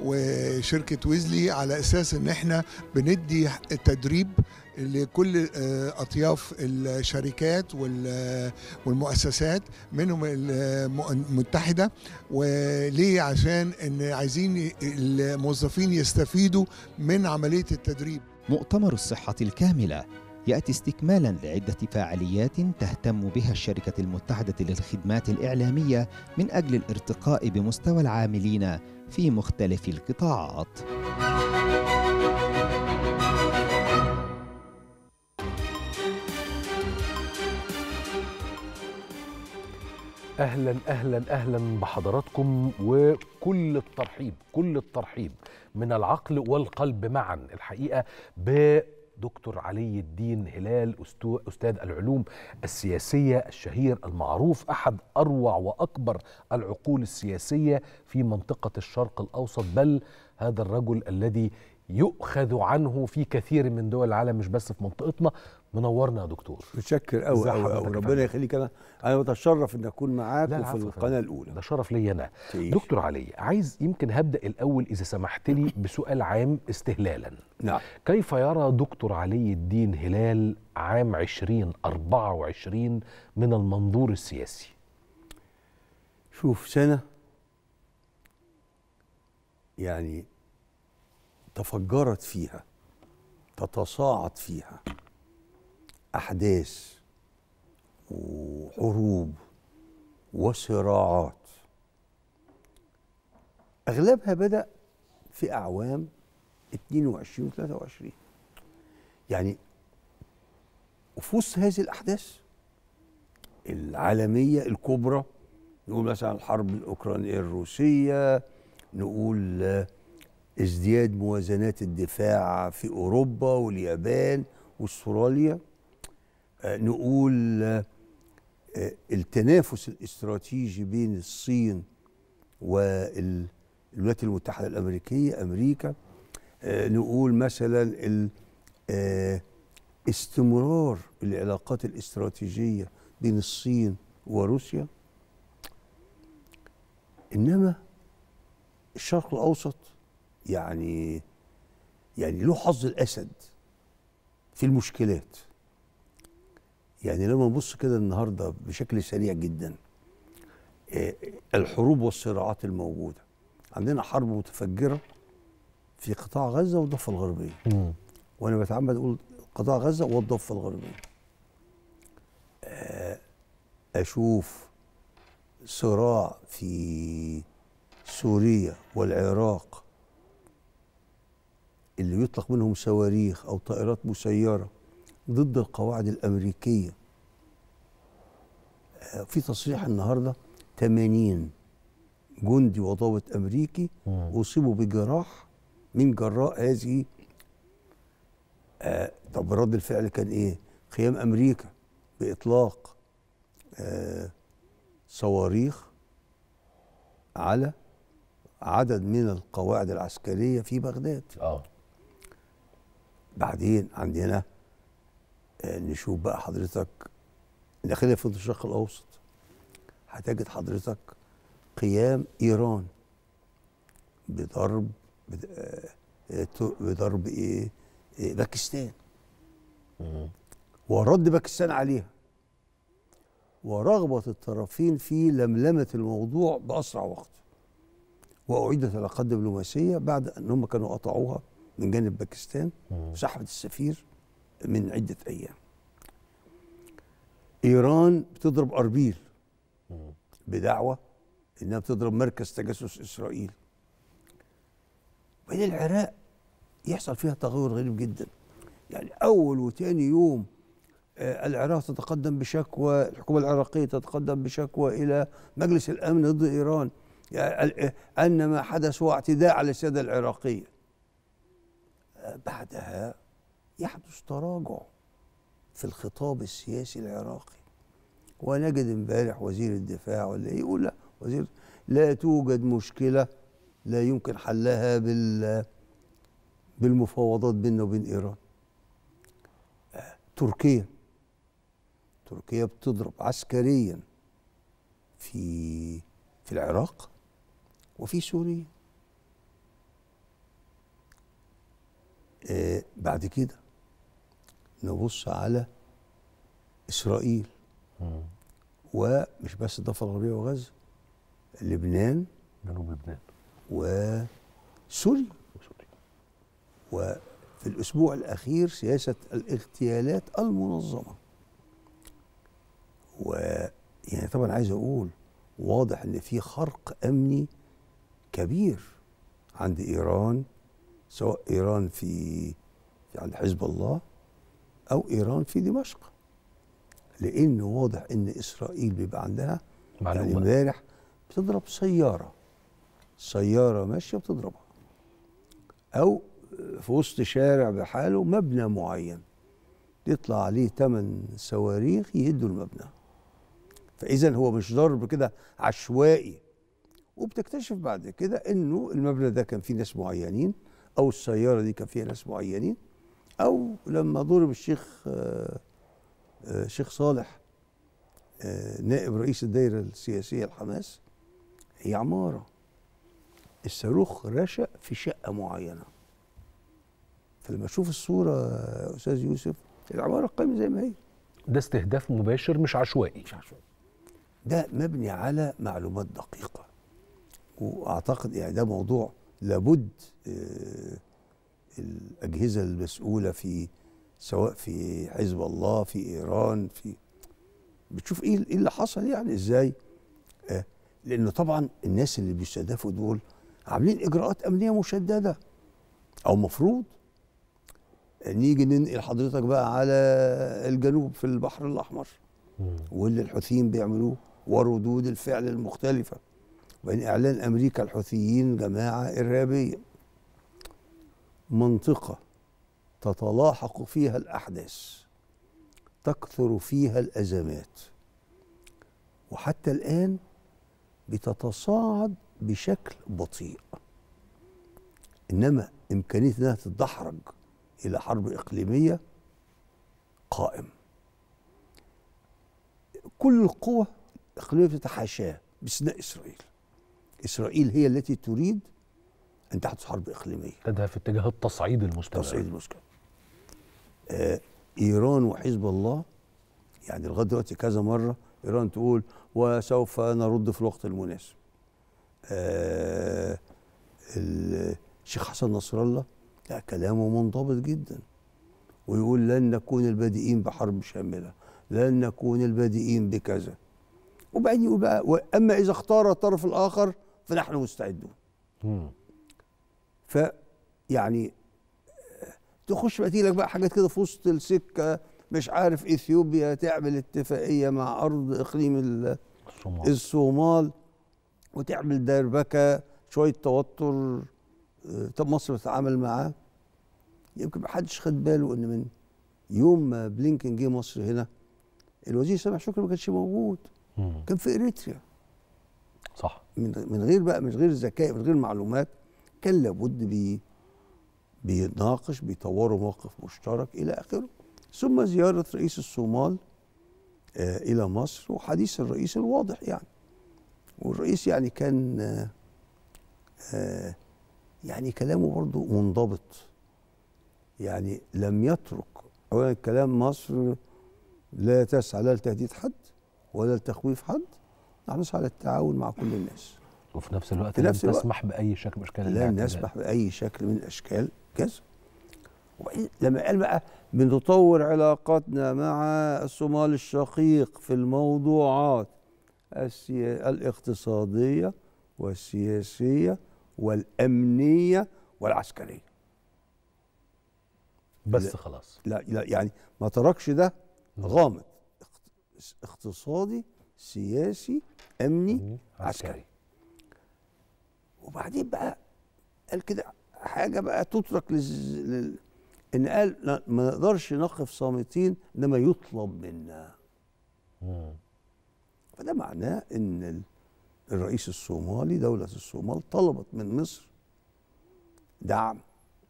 وشركة ويزلي على أساس أن احنا بندي تدريب لكل أطياف الشركات والمؤسسات منهم المتحدة. وليه؟ عشان أن عايزين الموظفين يستفيدوا من عملية التدريب. مؤتمر الصحة الكاملة يأتي استكمالا لعدة فعاليات تهتم بها الشركة المتحدة للخدمات الإعلامية من أجل الارتقاء بمستوى العاملين في مختلف القطاعات. اهلا اهلا اهلا بحضراتكم، وكل الترحيب كل الترحيب من العقل والقلب معا الحقيقه بدكتور علي الدين هلال، استاذ العلوم السياسيه الشهير المعروف، احد اروع واكبر العقول السياسيه في منطقه الشرق الاوسط، بل هذا الرجل الذي يؤخذ عنه في كثير من دول العالم مش بس في منطقتنا. منورنا يا دكتور. متشكر قوي قوي قوي، ربنا يخليك. انا انا بتشرف ان اكون معاكم في القناه الاولى. ده شرف لي انا. دكتور علي، عايز يمكن هبدا الاول اذا سمحت لي بسؤال عام استهلالا. نعم. كيف يرى دكتور علي الدين هلال عام عشرين أربعة وعشرين من المنظور السياسي؟ شوف، سنه يعني تفجرت فيها، تتصاعد فيها أحداث وحروب وصراعات، أغلبها بدأ في أعوام اتنين وعشرين وتلاتة وعشرين. يعني وفي وسط هذه الأحداث العالمية الكبرى، نقول مثلا الحرب الأوكرانية الروسية، نقول ازدياد موازنات الدفاع في أوروبا واليابان واستراليا، نقول التنافس الاستراتيجي بين الصين والولايات المتحدة الأمريكية أمريكا، نقول مثلا استمرار العلاقات الاستراتيجية بين الصين وروسيا. إنما الشرق الأوسط يعني يعني له حظ الأسد في المشكلات. يعني لما نبص كده النهارده بشكل سريع جدا، الحروب والصراعات الموجوده، عندنا حرب متفجره في قطاع غزه والضفه الغربيه، م. وانا بتعمد اقول قطاع غزه والضفه الغربيه. اشوف صراع في سوريا والعراق اللي يطلق منهم صواريخ أو طائرات مسيرة ضد القواعد الأمريكية، في تصريح النهارده ثمانين جندي وضابط أمريكي أصيبوا بجراح من جراء هذه. آه طب رد الفعل كان إيه؟ قيام أمريكا بإطلاق آه صواريخ على عدد من القواعد العسكرية في بغداد. اه بعدين عندنا آه نشوف بقى حضرتك داخلية في الشرق الأوسط، هتجد حضرتك قيام إيران بضرب بضرب إيه باكستان، ورد باكستان عليها، ورغبة الطرفين في لملمة الموضوع بأسرع وقت، وأعيدت العلاقات الدبلوماسية بعد أن هم كانوا قطعوها من جانب باكستان وسحبت السفير من عدة أيام. إيران بتضرب أربيل بدعوة إنها بتضرب مركز تجسس إسرائيل. وبعدين العراق يحصل فيها تغير غريب جدا، يعني أول وتاني يوم آه العراق تتقدم بشكوى، الحكومة العراقية تتقدم بشكوى إلى مجلس الأمن ضد إيران، يعني أن ما حدث هو اعتداء على السيادة العراقية. آه بعدها يحدث تراجع في الخطاب السياسي العراقي، ونجد امبارح وزير الدفاع ولا يقول لا وزير لا توجد مشكلة لا يمكن حلها بال بالمفاوضات بيننا وبين إيران. آه تركيا تركيا بتضرب عسكريا في في العراق وفي سوريا. آه بعد كده نبص على إسرائيل، مم. ومش بس الضفة الغربية وغزة، لبنان، جنوب لبنان، وسوريا. وفي الأسبوع الأخير سياسة الاغتيالات المنظمة. ويعني طبعا عايز أقول واضح إن في خرق أمني كبير عند إيران، سواء إيران في عند حزب الله أو إيران في دمشق، لأنه واضح إن إسرائيل بيبقى عندها معلومة. يعني امبارح بتضرب سيارة سيارة ماشية بتضربها، أو في وسط شارع بحاله مبنى معين يطلع عليه ثمان صواريخ يهدوا المبنى. فإذا هو مش ضرب كده عشوائي، وبتكتشف بعد كده إنه المبنى ده كان فيه ناس معينين، أو السيارة دي كان فيها ناس معينين، أو لما ضرب الشيخ آآ آآ شيخ صالح نائب رئيس الدائرة السياسية الحماس، هي عمارة الصاروخ رشق في شقة معينة. فلما أشوف الصورة يا أستاذ يوسف، العمارة قائمة زي ما هي. ده استهداف مباشر مش عشوائي. مش عشوائي، ده مبني على معلومات دقيقة، وأعتقد يعني ده موضوع لابد الأجهزة المسؤولة في سواء في حزب الله في إيران في بتشوف إيه اللي حصل، يعني إزاي. آه لأنه طبعا الناس اللي بيستهدفوا دول عاملين إجراءات أمنية مشددة، أو مفروض. نيجي ننقل حضرتك بقى على الجنوب في البحر الأحمر، واللي الحوثيين بيعملوه وردود الفعل المختلفة، وبين إعلان أمريكا الحوثيين جماعة إرهابية. منطقة تتلاحق فيها الأحداث، تكثر فيها الأزمات، وحتى الآن بتتصاعد بشكل بطيء، إنما إمكانية أنها تتدحرج إلى حرب إقليمية قائم. كل القوى الإقليمية بتتحاشاه باستثناء إسرائيل. إسرائيل هي التي تريد أن تحدث حرب إقليمية، تدها في اتجاه التصعيد المستمر. التصعيد المستمر. آه إيران وحزب الله، يعني لغاية دلوقتي كذا مرة إيران تقول وسوف نرد في الوقت المناسب. آه الشيخ حسن نصر الله لا كلامه منضبط جدا، ويقول لن نكون البادئين بحرب شاملة، لن نكون البادئين بكذا. وبعدين يقول بقى أما إذا اختار الطرف الآخر فنحن مستعدون. مم. فيعني تخش بقى لك بقى حاجات كده في وسط السكه، مش عارف اثيوبيا تعمل اتفاقيه مع ارض اقليم الصومال, الصومال وتعمل دربكه شويه توتر. طب مصر تتعامل معاه؟ يمكن ما حدش خد باله ان من يوم ما بلينكن جه مصر هنا الوزير سامح شكري ما كانش موجود. مم. كان في اريتريا. صح. من من غير بقى من غير ذكاء، من غير معلومات، كان لابد بي بيناقش بيطوروا موقف مشترك الى اخره. ثم زياره رئيس الصومال آه الى مصر وحديث الرئيس الواضح يعني. والرئيس يعني كان آه آه يعني كلامه برضه منضبط. يعني لم يترك اولا كلام مصر لا تسعى لا لتهديد حد ولا لتخويف حد، نحن نسعى للتعاون مع كل الناس. وفي نفس الوقت لن تسمح باي شكل من اشكال لن نسمح باي شكل من اشكال كذا. وبعدين لما قال بقى بنطور علاقاتنا مع الصومال الشقيق في الموضوعات الاقتصاديه والسياسيه والامنيه والعسكريه. بس لا خلاص. لا, لا يعني ما تركش ده غامض، اقتصادي سياسي امني عسكري. عسكري. وبعدين بقى قال كده حاجه بقى تترك لز... لل... ان قال لا ما نقدرش نقف صامتين انما يطلب منا. مم. فده معناه ان الرئيس الصومالي دوله الصومال طلبت من مصر دعم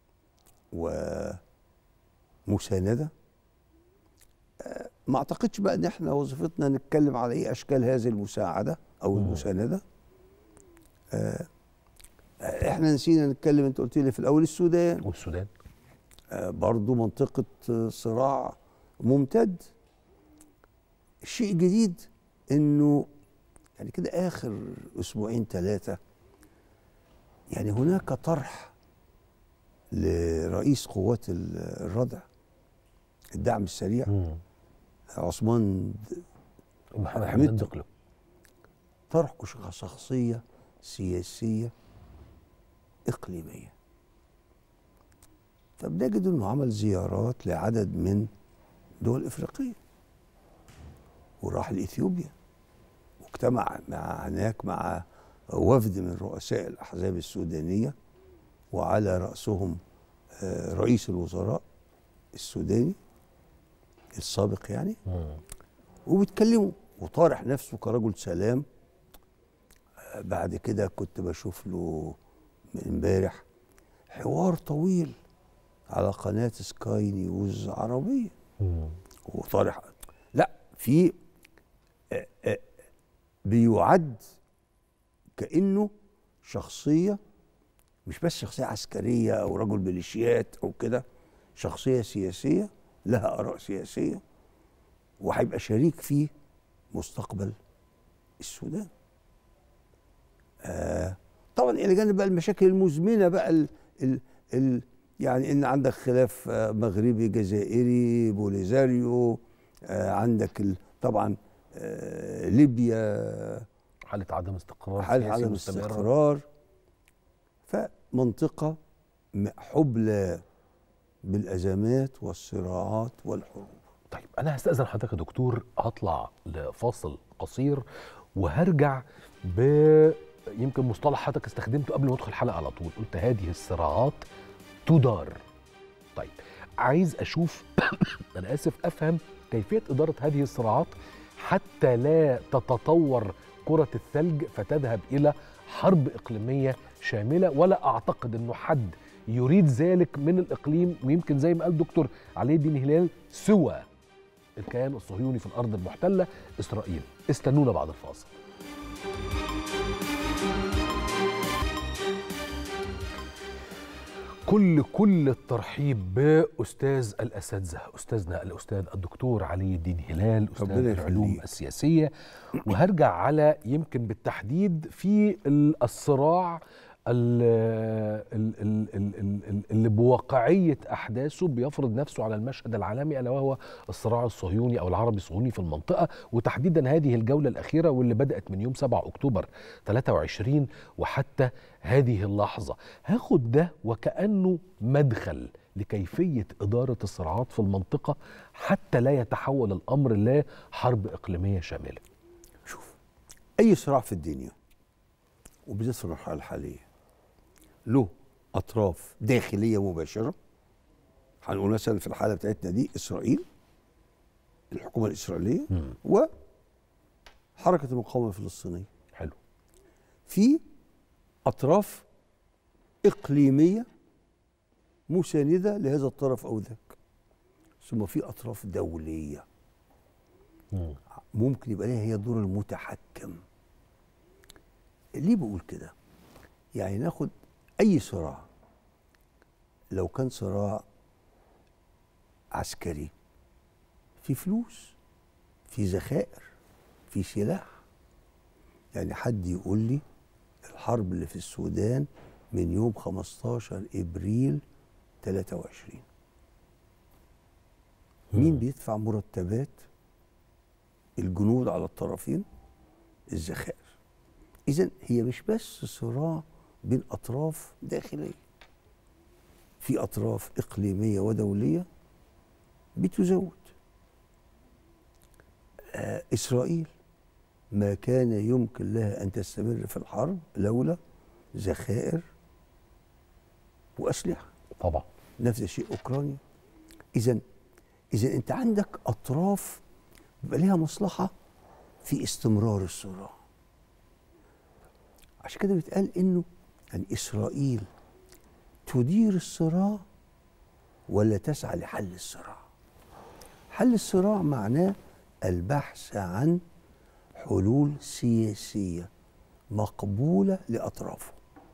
ومسانده. أه ما اعتقدش بقى ان احنا وظيفتنا نتكلم على ايه اشكال هذه المساعده او مم. المسانده. أه احنا نسينا نتكلم، انت قلت لي في الاول السودان. والسودان آه برضو منطقه صراع ممتد. الشيء الجديد انه يعني كده اخر اسبوعين ثلاثه يعني هناك طرح لرئيس قوات الردع الدعم السريع مم. عثمان محمد دقلو، طرح شخصيه سياسيه إقليمية. فبنجد أنه عمل زيارات لعدد من دول إفريقية وراح لإثيوبيا واجتمع مع هناك مع وفد من رؤساء الأحزاب السودانية وعلى رأسهم رئيس الوزراء السوداني السابق يعني. وبيتكلموا وطارح نفسه كرجل سلام. بعد كده كنت بشوف له من امبارح حوار طويل على قناه سكاي نيوز عربيه. مم. وطارح لا في بيعد كانه شخصيه مش بس شخصيه عسكريه او رجل ميليشيات او كده، شخصيه سياسيه لها اراء سياسيه وهيبقى شريك في مستقبل السودان. آه طبعا الى جانب بقى المشاكل المزمنه بقى ال ال ال يعني ان عندك خلاف آه مغربي جزائري بوليزاريو، آه عندك طبعا آه ليبيا حاله عدم استقرار حاله عدم استقرار. فمنطقه حبلى بالازمات والصراعات والحروب. طيب انا هستاذن حضرتك يا دكتور، هطلع لفاصل قصير وهرجع ب يمكن مصطلح حضرتك استخدمته قبل ما ادخل الحلقه على طول، قلت هذه الصراعات تدار. طيب عايز اشوف انا اسف افهم كيفيه اداره هذه الصراعات حتى لا تتطور كره الثلج فتذهب الى حرب اقليميه شامله، ولا اعتقد انه حد يريد ذلك من الاقليم، ويمكن زي ما قال دكتور علي الدين هلال سوى الكيان الصهيوني في الارض المحتله اسرائيل. استنونا بعد الفاصل. كل كل الترحيب باستاذ الاساتذه، استاذنا الاستاذ الدكتور علي الدين هلال، استاذ العلوم السياسيه. وهرجع على يمكن بالتحديد في الصراع اللي بواقعية أحداثه بيفرض نفسه على المشهد العالمي، ألا وهو الصراع الصهيوني أو العربي الصهيوني في المنطقة، وتحديدا هذه الجولة الأخيرة واللي بدأت من يوم سبعة أكتوبر ثلاثة وعشرين وحتى هذه اللحظة. هاخد ده وكأنه مدخل لكيفية إدارة الصراعات في المنطقة حتى لا يتحول الأمر لحرب إقليمية شاملة. شوف، أي صراع في الدنيا وبالذات في المرحلة الحالية له أطراف داخلية مباشرة. هنقول مثلا في الحالة بتاعتنا دي إسرائيل، الحكومة الإسرائيلية، م. وحركة المقاومة الفلسطينية. حلو. في أطراف إقليمية مساندة لهذا الطرف أو ذاك، ثم في أطراف دولية م. ممكن يبقى لها هي دور المتحكم. ليه بقول كده؟ يعني ناخد أي صراع، لو كان صراع عسكري في فلوس، في ذخائر، في سلاح. يعني حد يقول لي الحرب اللي في السودان من يوم خمستاشر ابريل ثلاثة وعشرين مين بيدفع مرتبات الجنود على الطرفين؟ الذخائر. إذن هي مش بس صراع بين أطراف داخلية، في أطراف إقليمية ودولية بتزود. آه إسرائيل ما كان يمكن لها أن تستمر في الحرب لولا ذخائر وأسلحة. طبعا. نفس الشيء أوكرانيا. إذن إذن أنت عندك أطراف بيبقى لها مصلحة في استمرار الصراع. عشان كده بيتقال إنه يعني إسرائيل تدير الصراع ولا تسعى لحل الصراع. حل الصراع معناه البحث عن حلول سياسية مقبولة لأطرافه.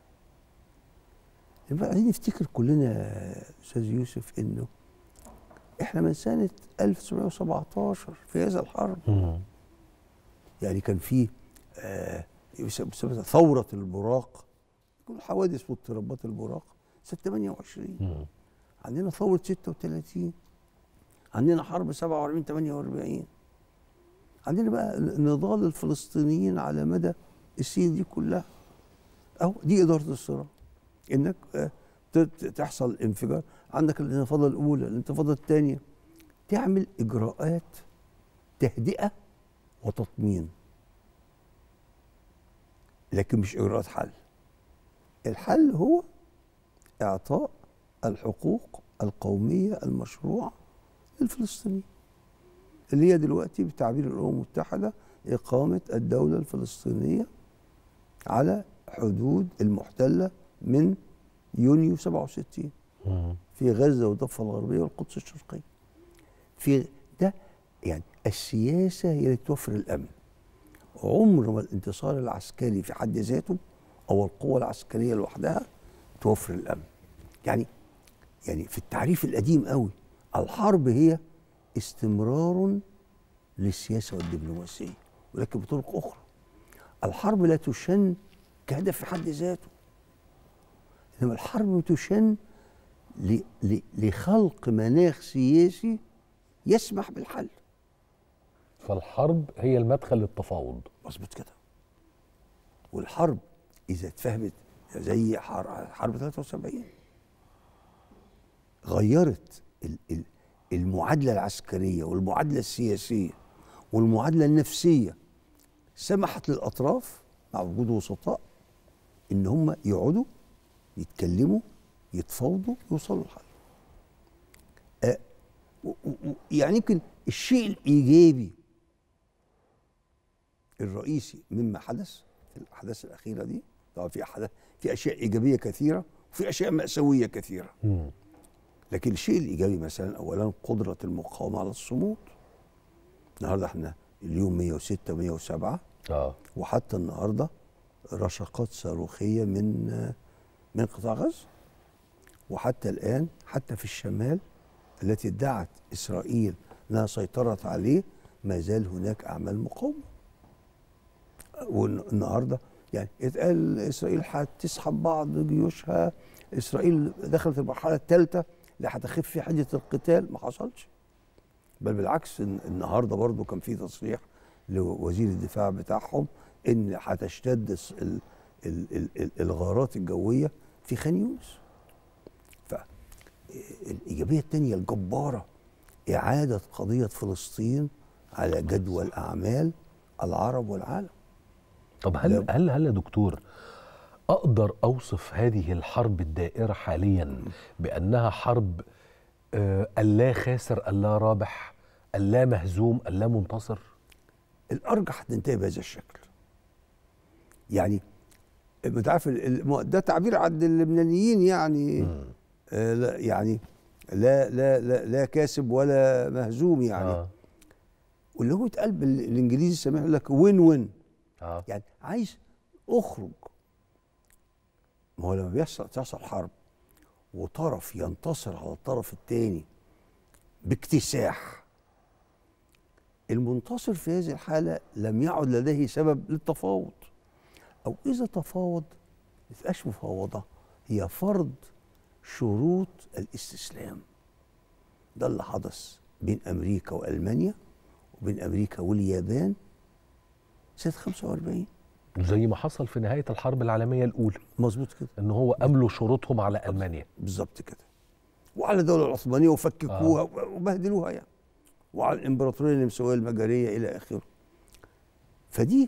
يبقى عايزين نفتكر كلنا يا أستاذ يوسف إنه إحنا من سنة ألف وتسعمائة وسبعتاشر في هذا الحرب. م. يعني كان في آه ثورة البراق، كل حوادث واضطرابات البراق سنة ثمانية وعشرين. م. عندنا ثورة ستة وثلاثين، عندنا حرب سبعة وأربعين ثمانية وأربعين، عندنا بقى نضال الفلسطينيين على مدى السنين دي كلها. أو دي إدارة الصراع، إنك تحصل انفجار، عندك الانتفاضة الأولى، الانتفاضة الثانية، تعمل إجراءات تهدئة وتطمين، لكن مش إجراءات حل. الحل هو إعطاء الحقوق القومية المشروعة للفلسطينيين، اللي هي دلوقتي بتعبير الأمم المتحدة إقامة الدولة الفلسطينية على حدود المحتلة من يونيو سبعة وستين في غزة والضفة الغربية والقدس الشرقية. في ده يعني السياسة هي اللي توفر الأمن. عمر ما الانتصار العسكري في حد ذاته أو القوة العسكرية لوحدها توفر الأمن. يعني يعني في التعريف القديم قوي الحرب هي استمرار للسياسة والدبلوماسية، ولكن بطرق أخرى. الحرب لا تشن كهدف في حد ذاته، إنما الحرب تشن لخلق مناخ سياسي يسمح بالحل. فالحرب هي المدخل للتفاوض. مظبوط كده. والحرب إذا اتفهمت زي حرب ثلاثة وسبعين غيرت المعادلة العسكرية والمعادلة السياسية والمعادلة النفسية، سمحت للأطراف مع وجود وسطاء إن هم يقعدوا يتكلموا يتفاوضوا يوصلوا لحل. آه يعني يمكن الشيء الإيجابي الرئيسي مما حدث في الأحداث الأخيرة دي، طبعا في أحداث في أشياء إيجابية كثيرة وفي أشياء مأساوية كثيرة. م. لكن الشيء الإيجابي مثلا أولا قدرة المقاومة على الصمود. النهارده احنا اليوم مئة وستة مئة وسبعة اه وحتى النهارده رشقات صاروخية من من قطاع غزة، وحتى الآن حتى في الشمال التي ادعت إسرائيل أنها سيطرت عليه ما زال هناك أعمال مقاومة. والنهارده يعني اتقال اسرائيل هتسحب بعض جيوشها، اسرائيل دخلت المرحله الثالثه اللي هتخف في حده القتال، ما حصلش. بل بالعكس النهارده برضو كان في تصريح لوزير الدفاع بتاعهم ان هتشتد ال ال ال الغارات الجويه في خان يونس. فالايجابيه الثانيه الجباره اعاده قضيه فلسطين على جدول اعمال العرب والعالم. طب هل هل هل يا دكتور اقدر اوصف هذه الحرب الدائره حاليا بانها حرب آه اللا خاسر اللا رابح اللا مهزوم اللا منتصر؟ الارجح تنتهي بهذا الشكل. يعني انت عارف ده تعبير عند اللبنانيين يعني آه لا يعني لا لا لا لا كاسب ولا مهزوم يعني. آه. واللي هو اتقال بالانجليزي سامح يقول لك وين وين. آه. يعني عايز اخرج. ما هو لما بيحصل تحصل حرب وطرف ينتصر على الطرف الثاني باكتساح، المنتصر في هذه الحالة لم يعد لديه سبب للتفاوض، أو إذا تفاوض ما تبقاش مفاوضة، هي فرض شروط الاستسلام. ده اللي حدث بين أمريكا وألمانيا وبين أمريكا واليابان سنة خمسة وأربعين، زي ما حصل في نهاية الحرب العالمية الأولى. مظبوط كده، إن هو أملوا شروطهم على ألمانيا بالظبط كده، وعلى الدولة العثمانية وفككوها آه. وبهدلوها يعني، وعلى الإمبراطورية النمساوية المجرية إلى آخره. فدي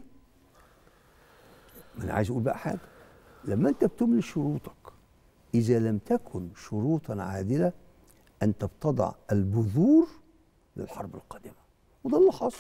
أنا عايز أقول بقى حاجة، لما أنت بتملي شروطك إذا لم تكن شروطا عادلة أنت بتضع البذور للحرب القادمة، وده اللي حصل.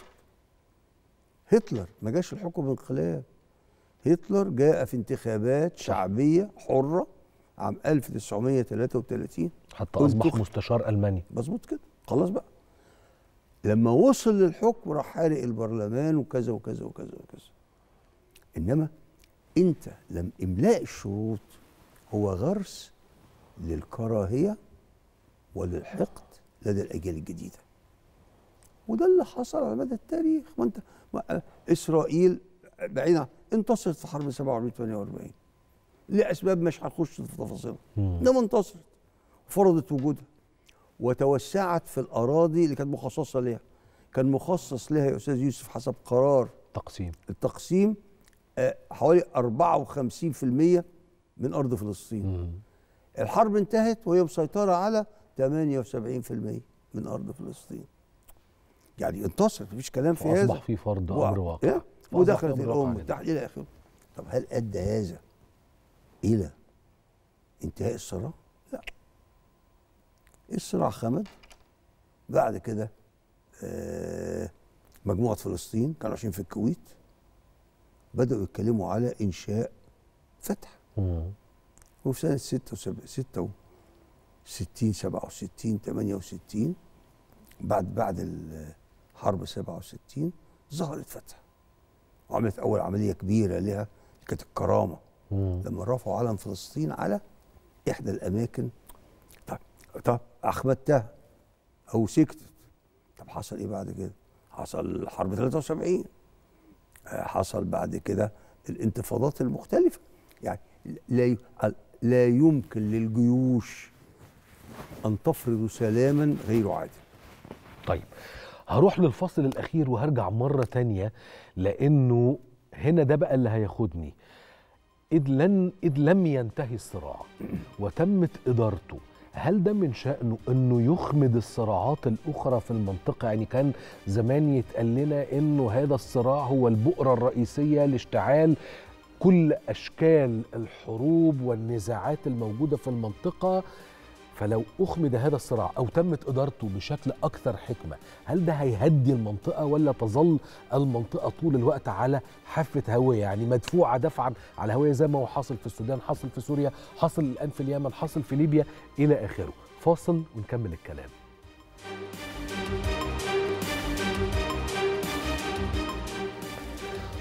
هتلر ما جاش الحكم بانقلاب، هتلر جاء في انتخابات شعبية حرة عام ألف وتسعمائة وثلاثة وثلاثين حتى أصبح مستشار ألماني. مظبوط كده، خلاص بقى. لما وصل للحكم راح حارق البرلمان وكذا وكذا وكذا وكذا. إنما أنت لم إملاء الشروط هو غرس للكراهية وللحقد لدى الأجيال الجديدة، وده اللي حصل على مدى التاريخ. ما انت ما اسرائيل بعيدا انتصرت في حرب سبعة وأربعين ثمانية وأربعين لاسباب مش هنخش في تفاصيلها، انما انتصرت وفرضت وجودها وتوسعت في الاراضي اللي كانت مخصصه لها. كان مخصص لها يا استاذ يوسف حسب قرار تقسيم التقسيم آه حوالي أربعة وخمسين بالمئة من ارض فلسطين. مم. الحرب انتهت وهي مسيطره على ثمانية وسبعين بالمئة من ارض فلسطين. يعني انتصرت، مفيش كلام في هذا، واصبح في فرض امر واقع إيه؟ ودخلت الامم المتحده الى اخره. طب هل ادى هذا الى انتهاء الصراع؟ لا، الصراع خمد. بعد كده آه مجموعه فلسطين كانوا عايشين في الكويت بداوا يتكلموا على انشاء فتح. مم. وفي سنه ستة وستين سبعة وستين ثمانية وستين بعد بعد حرب سبعة وستين ظهرت فتح وعملت اول عمليه كبيره لها كانت الكرامه. مم. لما رفعوا علم فلسطين على احدى الاماكن. طب طب اخمدتها او سكتت. طب حصل ايه بعد كده؟ حصل حرب ثلاثة وسبعين، حصل بعد كده الانتفاضات المختلفه. يعني لا لا يمكن للجيوش ان تفرض سلاما غير عادل. طيب هروح للفصل الأخير وهرجع مرة تانية، لأنه هنا ده بقى اللي هياخدني. إذ, لن إذ لم ينتهي الصراع وتمت إدارته، هل ده من شأنه أنه يخمد الصراعات الأخرى في المنطقة؟ يعني كان زمان يتقال لنا أنه هذا الصراع هو البؤرة الرئيسية لاشتعال كل أشكال الحروب والنزاعات الموجودة في المنطقة، فلو أخمد هذا الصراع أو تمت إدارته بشكل أكثر حكمة، هل ده هيهدي المنطقة ولا تظل المنطقة طول الوقت على حافة هوية، يعني مدفوعة دفعا على هوية زي ما هو حاصل في السودان، حاصل في سوريا، حاصل الآن في اليمن، حاصل في ليبيا إلى آخره؟ فاصل ونكمل الكلام.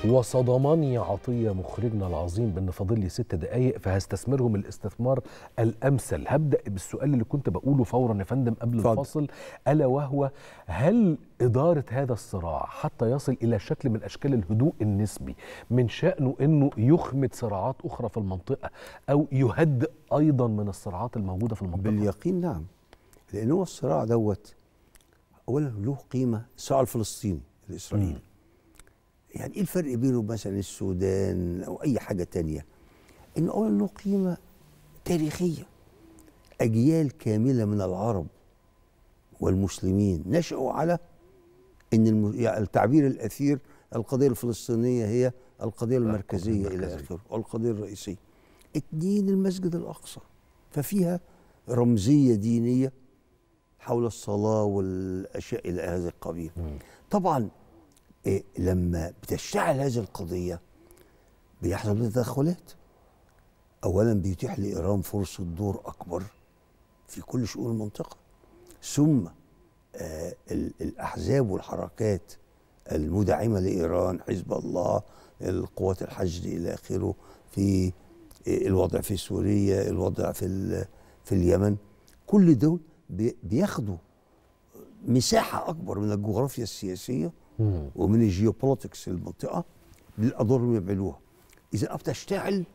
وصدمني عطية مخرجنا العظيم بأن فاضل لي ست دقايق فهستثمرهم الاستثمار الأمثل. هبدأ بالسؤال اللي كنت بقوله فورا يا فندم قبل فضل. الفاصل، ألا وهو: هل إدارة هذا الصراع حتى يصل إلى شكل من أشكال الهدوء النسبي من شأنه أنه يخمد صراعات أخرى في المنطقة أو يهدئ أيضا من الصراعات الموجودة في المنطقة؟ باليقين نعم، لأن هو الصراع دوت أولا له قيمة. الصراع الفلسطيني الإسرائيلي، يعني ايه الفرق بينه مثلا السودان او اي حاجه تانية؟ انه اولا له قيمه تاريخيه. اجيال كامله من العرب والمسلمين نشأوا على ان الم... يعني التعبير الاثير القضيه الفلسطينيه هي القضيه المركزيه الى اخره والقضيه الرئيسيه. اتنين، المسجد الاقصى، ففيها رمزيه دينيه حول الصلاه والاشياء الى هذا القبيل. طبعا إيه لما بتشتعل هذه القضية بيحصل تدخلات. أولا بيتيح لإيران فرصة دور أكبر في كل شؤون المنطقة، ثم آه الأحزاب والحركات المدعمة لإيران، حزب الله، القوات الحشد إلى آخره، في الوضع في سوريا، الوضع في في اليمن، كل دول بياخدوا مساحة أكبر من الجغرافيا السياسية ومن الجيوبوليتكس المنطقة للأدوار اللي بيعملوها. إذا بتشتعل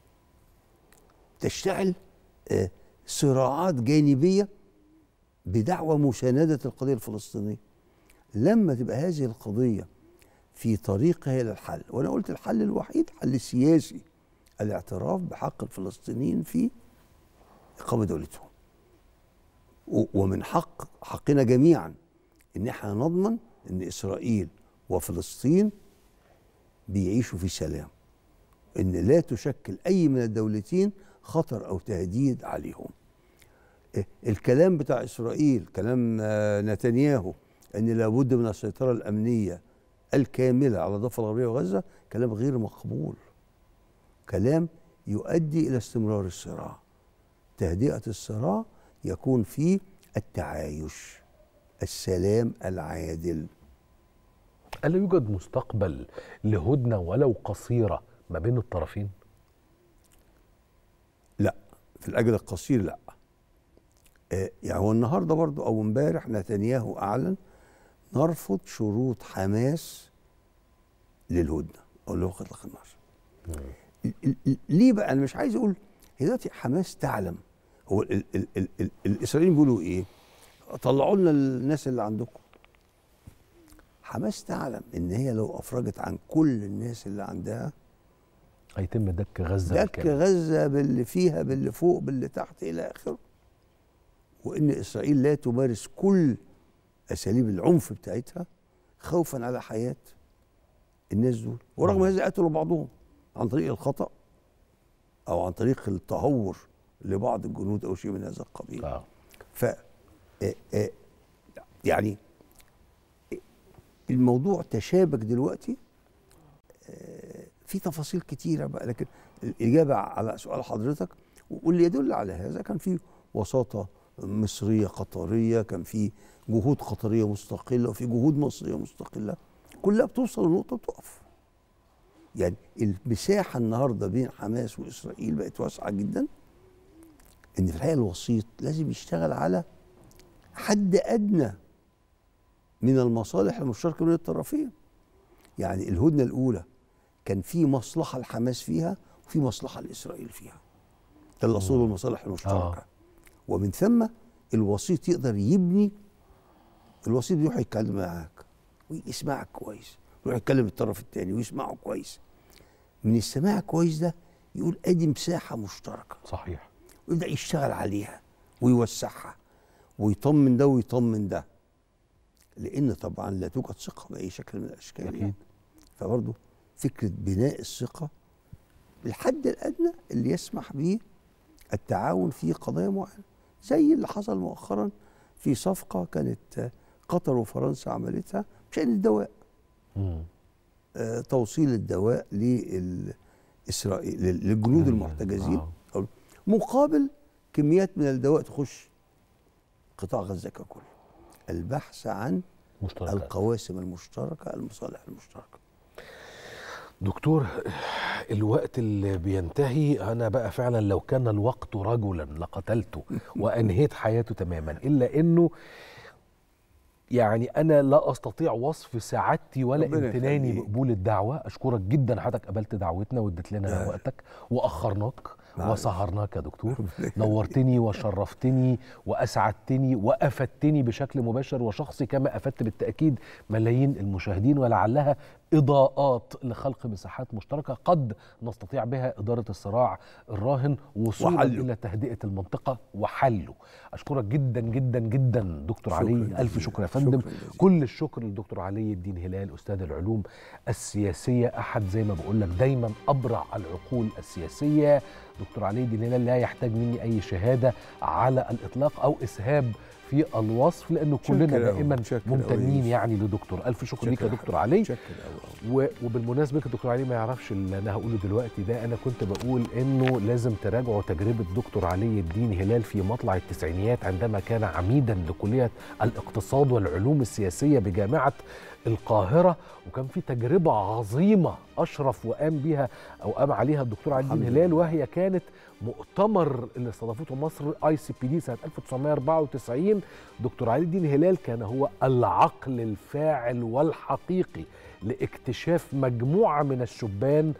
تشتعل آه صراعات جانبية بدعوى مساندة القضية الفلسطينية. لما تبقى هذه القضية في طريقها إلى الحل، وأنا قلت الحل الوحيد حل سياسي، الاعتراف بحق الفلسطينيين في إقامة دولتهم، ومن حق حقنا جميعا إن احنا نضمن إن إسرائيل وفلسطين بيعيشوا في سلام، إن لا تشكل أي من الدولتين خطر أو تهديد عليهم. الكلام بتاع إسرائيل، كلام نتنياهو، أن لابد من السيطرة الأمنية الكاملة على الضفة الغربية وغزة، كلام غير مقبول، كلام يؤدي إلى استمرار الصراع. تهدئة الصراع يكون في التعايش، السلام العادل. ألا يوجد مستقبل لهدنة ولو قصيرة ما بين الطرفين؟ لا، في الأجل القصير لا. آه يعني هو النهارده برضو أو امبارح نتنياهو أعلن نرفض شروط حماس للهدنة أو لوقف إطلاق النار. ليه بقى؟ أنا مش عايز أقول هي دلوقتي حماس تعلم. هو ال ال ال ال الإسرائيليين بيقولوا إيه؟ طلعوا لنا الناس اللي عندكم. حماس تعلم ان هي لو افرجت عن كل الناس اللي عندها هيتم دك غزه دك بالكامل. غزه باللي فيها باللي فوق باللي تحت الى اخره، وان اسرائيل لا تمارس كل اساليب العنف بتاعتها خوفا على حياه الناس دول، ورغم هذا قتلوا بعضهم عن طريق الخطا او عن طريق التهور لبعض الجنود او شيء من هذا القبيل. آه. ف آه آه يعني الموضوع تشابك دلوقتي في تفاصيل كتيرة بقى، لكن الإجابة على سؤال حضرتك واللي يدل على هذا كان في وساطة مصرية قطرية، كان في جهود قطرية مستقلة وفي جهود مصرية مستقلة، كلها بتوصل لنقطة بتقف. يعني المساحة النهاردة بين حماس وإسرائيل بقت واسعة جدا، إن في الحقيقة الوسيط لازم يشتغل على حد أدنى من المصالح المشتركة بين الطرفين. يعني الهدنة الأولى كان في مصلحة الحماس فيها وفي مصلحة لإسرائيل فيها، ده اللي أصول المصالح المشتركة. آه. ومن ثم الوسيط يقدر يبني، الوسيط يروح يتكلم معاك ويسمعك كويس، يروح يتكلم الطرف الثاني ويسمعه كويس، من السماع كويس ده يقول أدي مساحة مشتركة. صحيح. ويبدأ يشتغل عليها ويوسعها ويطمن ده ويطمن ده، لأن طبعا لا توجد ثقة بأي شكل من الأشكال. أكيد. فبرضه فكرة بناء الثقة بالحد الأدنى اللي يسمح به التعاون في قضايا معينة، زي اللي حصل مؤخرا في صفقة كانت قطر وفرنسا عملتها بشأن الدواء. آه توصيل الدواء لإسرائيل للجنود المحتجزين آه. مقابل كميات من الدواء تخش قطاع غزة ككل. البحث عن مشتركات. القواسم المشتركة، المصالح المشتركة. دكتور، الوقت اللي بينتهي، أنا بقى فعلا لو كان الوقت رجلا لقتلته وأنهيت حياته تماما، إلا أنه يعني أنا لا أستطيع وصف سعادتي ولا امتناني بقبول الدعوة. أشكرك جدا حضرتك قبلت دعوتنا واديت لنا وقتك وأخرناك وسهرناك يا دكتور. نورتني وشرفتني وأسعدتني وأفدتني بشكل مباشر وشخصي، كما أفدت بالتأكيد ملايين المشاهدين، ولعلها إضاءات لخلق مساحات مشتركة قد نستطيع بها إدارة الصراع الراهن وصولا إلى تهدئة المنطقة وحله. أشكرك جدا جدا جدا دكتور علي، ألف شكر يا فندم. كل الشكر للدكتور علي الدين هلال، أستاذ العلوم السياسية، أحد زي ما بقول لك دايما أبرع العقول السياسية. دكتور علي الدين هلال لا يحتاج مني أي شهادة على الإطلاق أو إسهاب في الوصف، لأنه كلنا دائما ممتنين يعني لدكتور. ألف شكر ليك يا دكتور علي. وبالمناسبة الدكتور علي ما يعرفش اللي أنا هقوله دلوقتي ده، أنا كنت بقول إنه لازم تراجعوا تجربة دكتور علي الدين هلال في مطلع التسعينيات عندما كان عميدا لكلية الاقتصاد والعلوم السياسية بجامعة القاهرة، وكان في تجربة عظيمة أشرف وقام بها أو قام عليها الدكتور علي الدين هلال، وهي كانت مؤتمر اللي استضافته مصر اي سي بي دي سنة ألف وتسعمائة وأربعة وتسعين. دكتور علي الدين هلال كان هو العقل الفاعل والحقيقي لاكتشاف مجموعة من الشبان،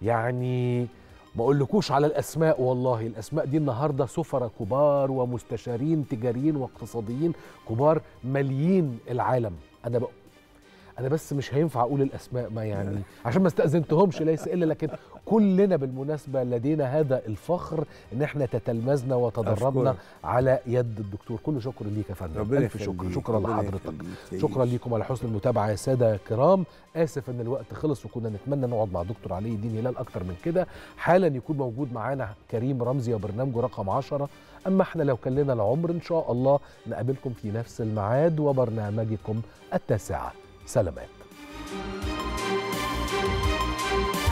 يعني ما اقولكوش على الاسماء، والله الاسماء دي النهارده سفراء كبار ومستشارين تجاريين واقتصاديين كبار ماليين العالم. انا بقى أنا بس مش هينفع أقول الأسماء، ما يعني عشان ما استأذنتهمش ليس إلا، لكن كلنا بالمناسبة لدينا هذا الفخر إن إحنا تتلمذنا وتدربنا على يد الدكتور. كل شكر ليك يا فندم، ألف شكر. شكرا لحضرتك، شكرا لكم على حسن المتابعة يا سادة كرام. آسف إن الوقت خلص وكنا نتمنى نقعد مع دكتور علي الدين هلال أكتر من كده. حالا يكون موجود معانا كريم رمزي وبرنامجه رقم عشرة. أما إحنا لو كان لنا العمر إن شاء الله نقابلكم في نفس الميعاد وبرنامجكم التاسعة. سلامات.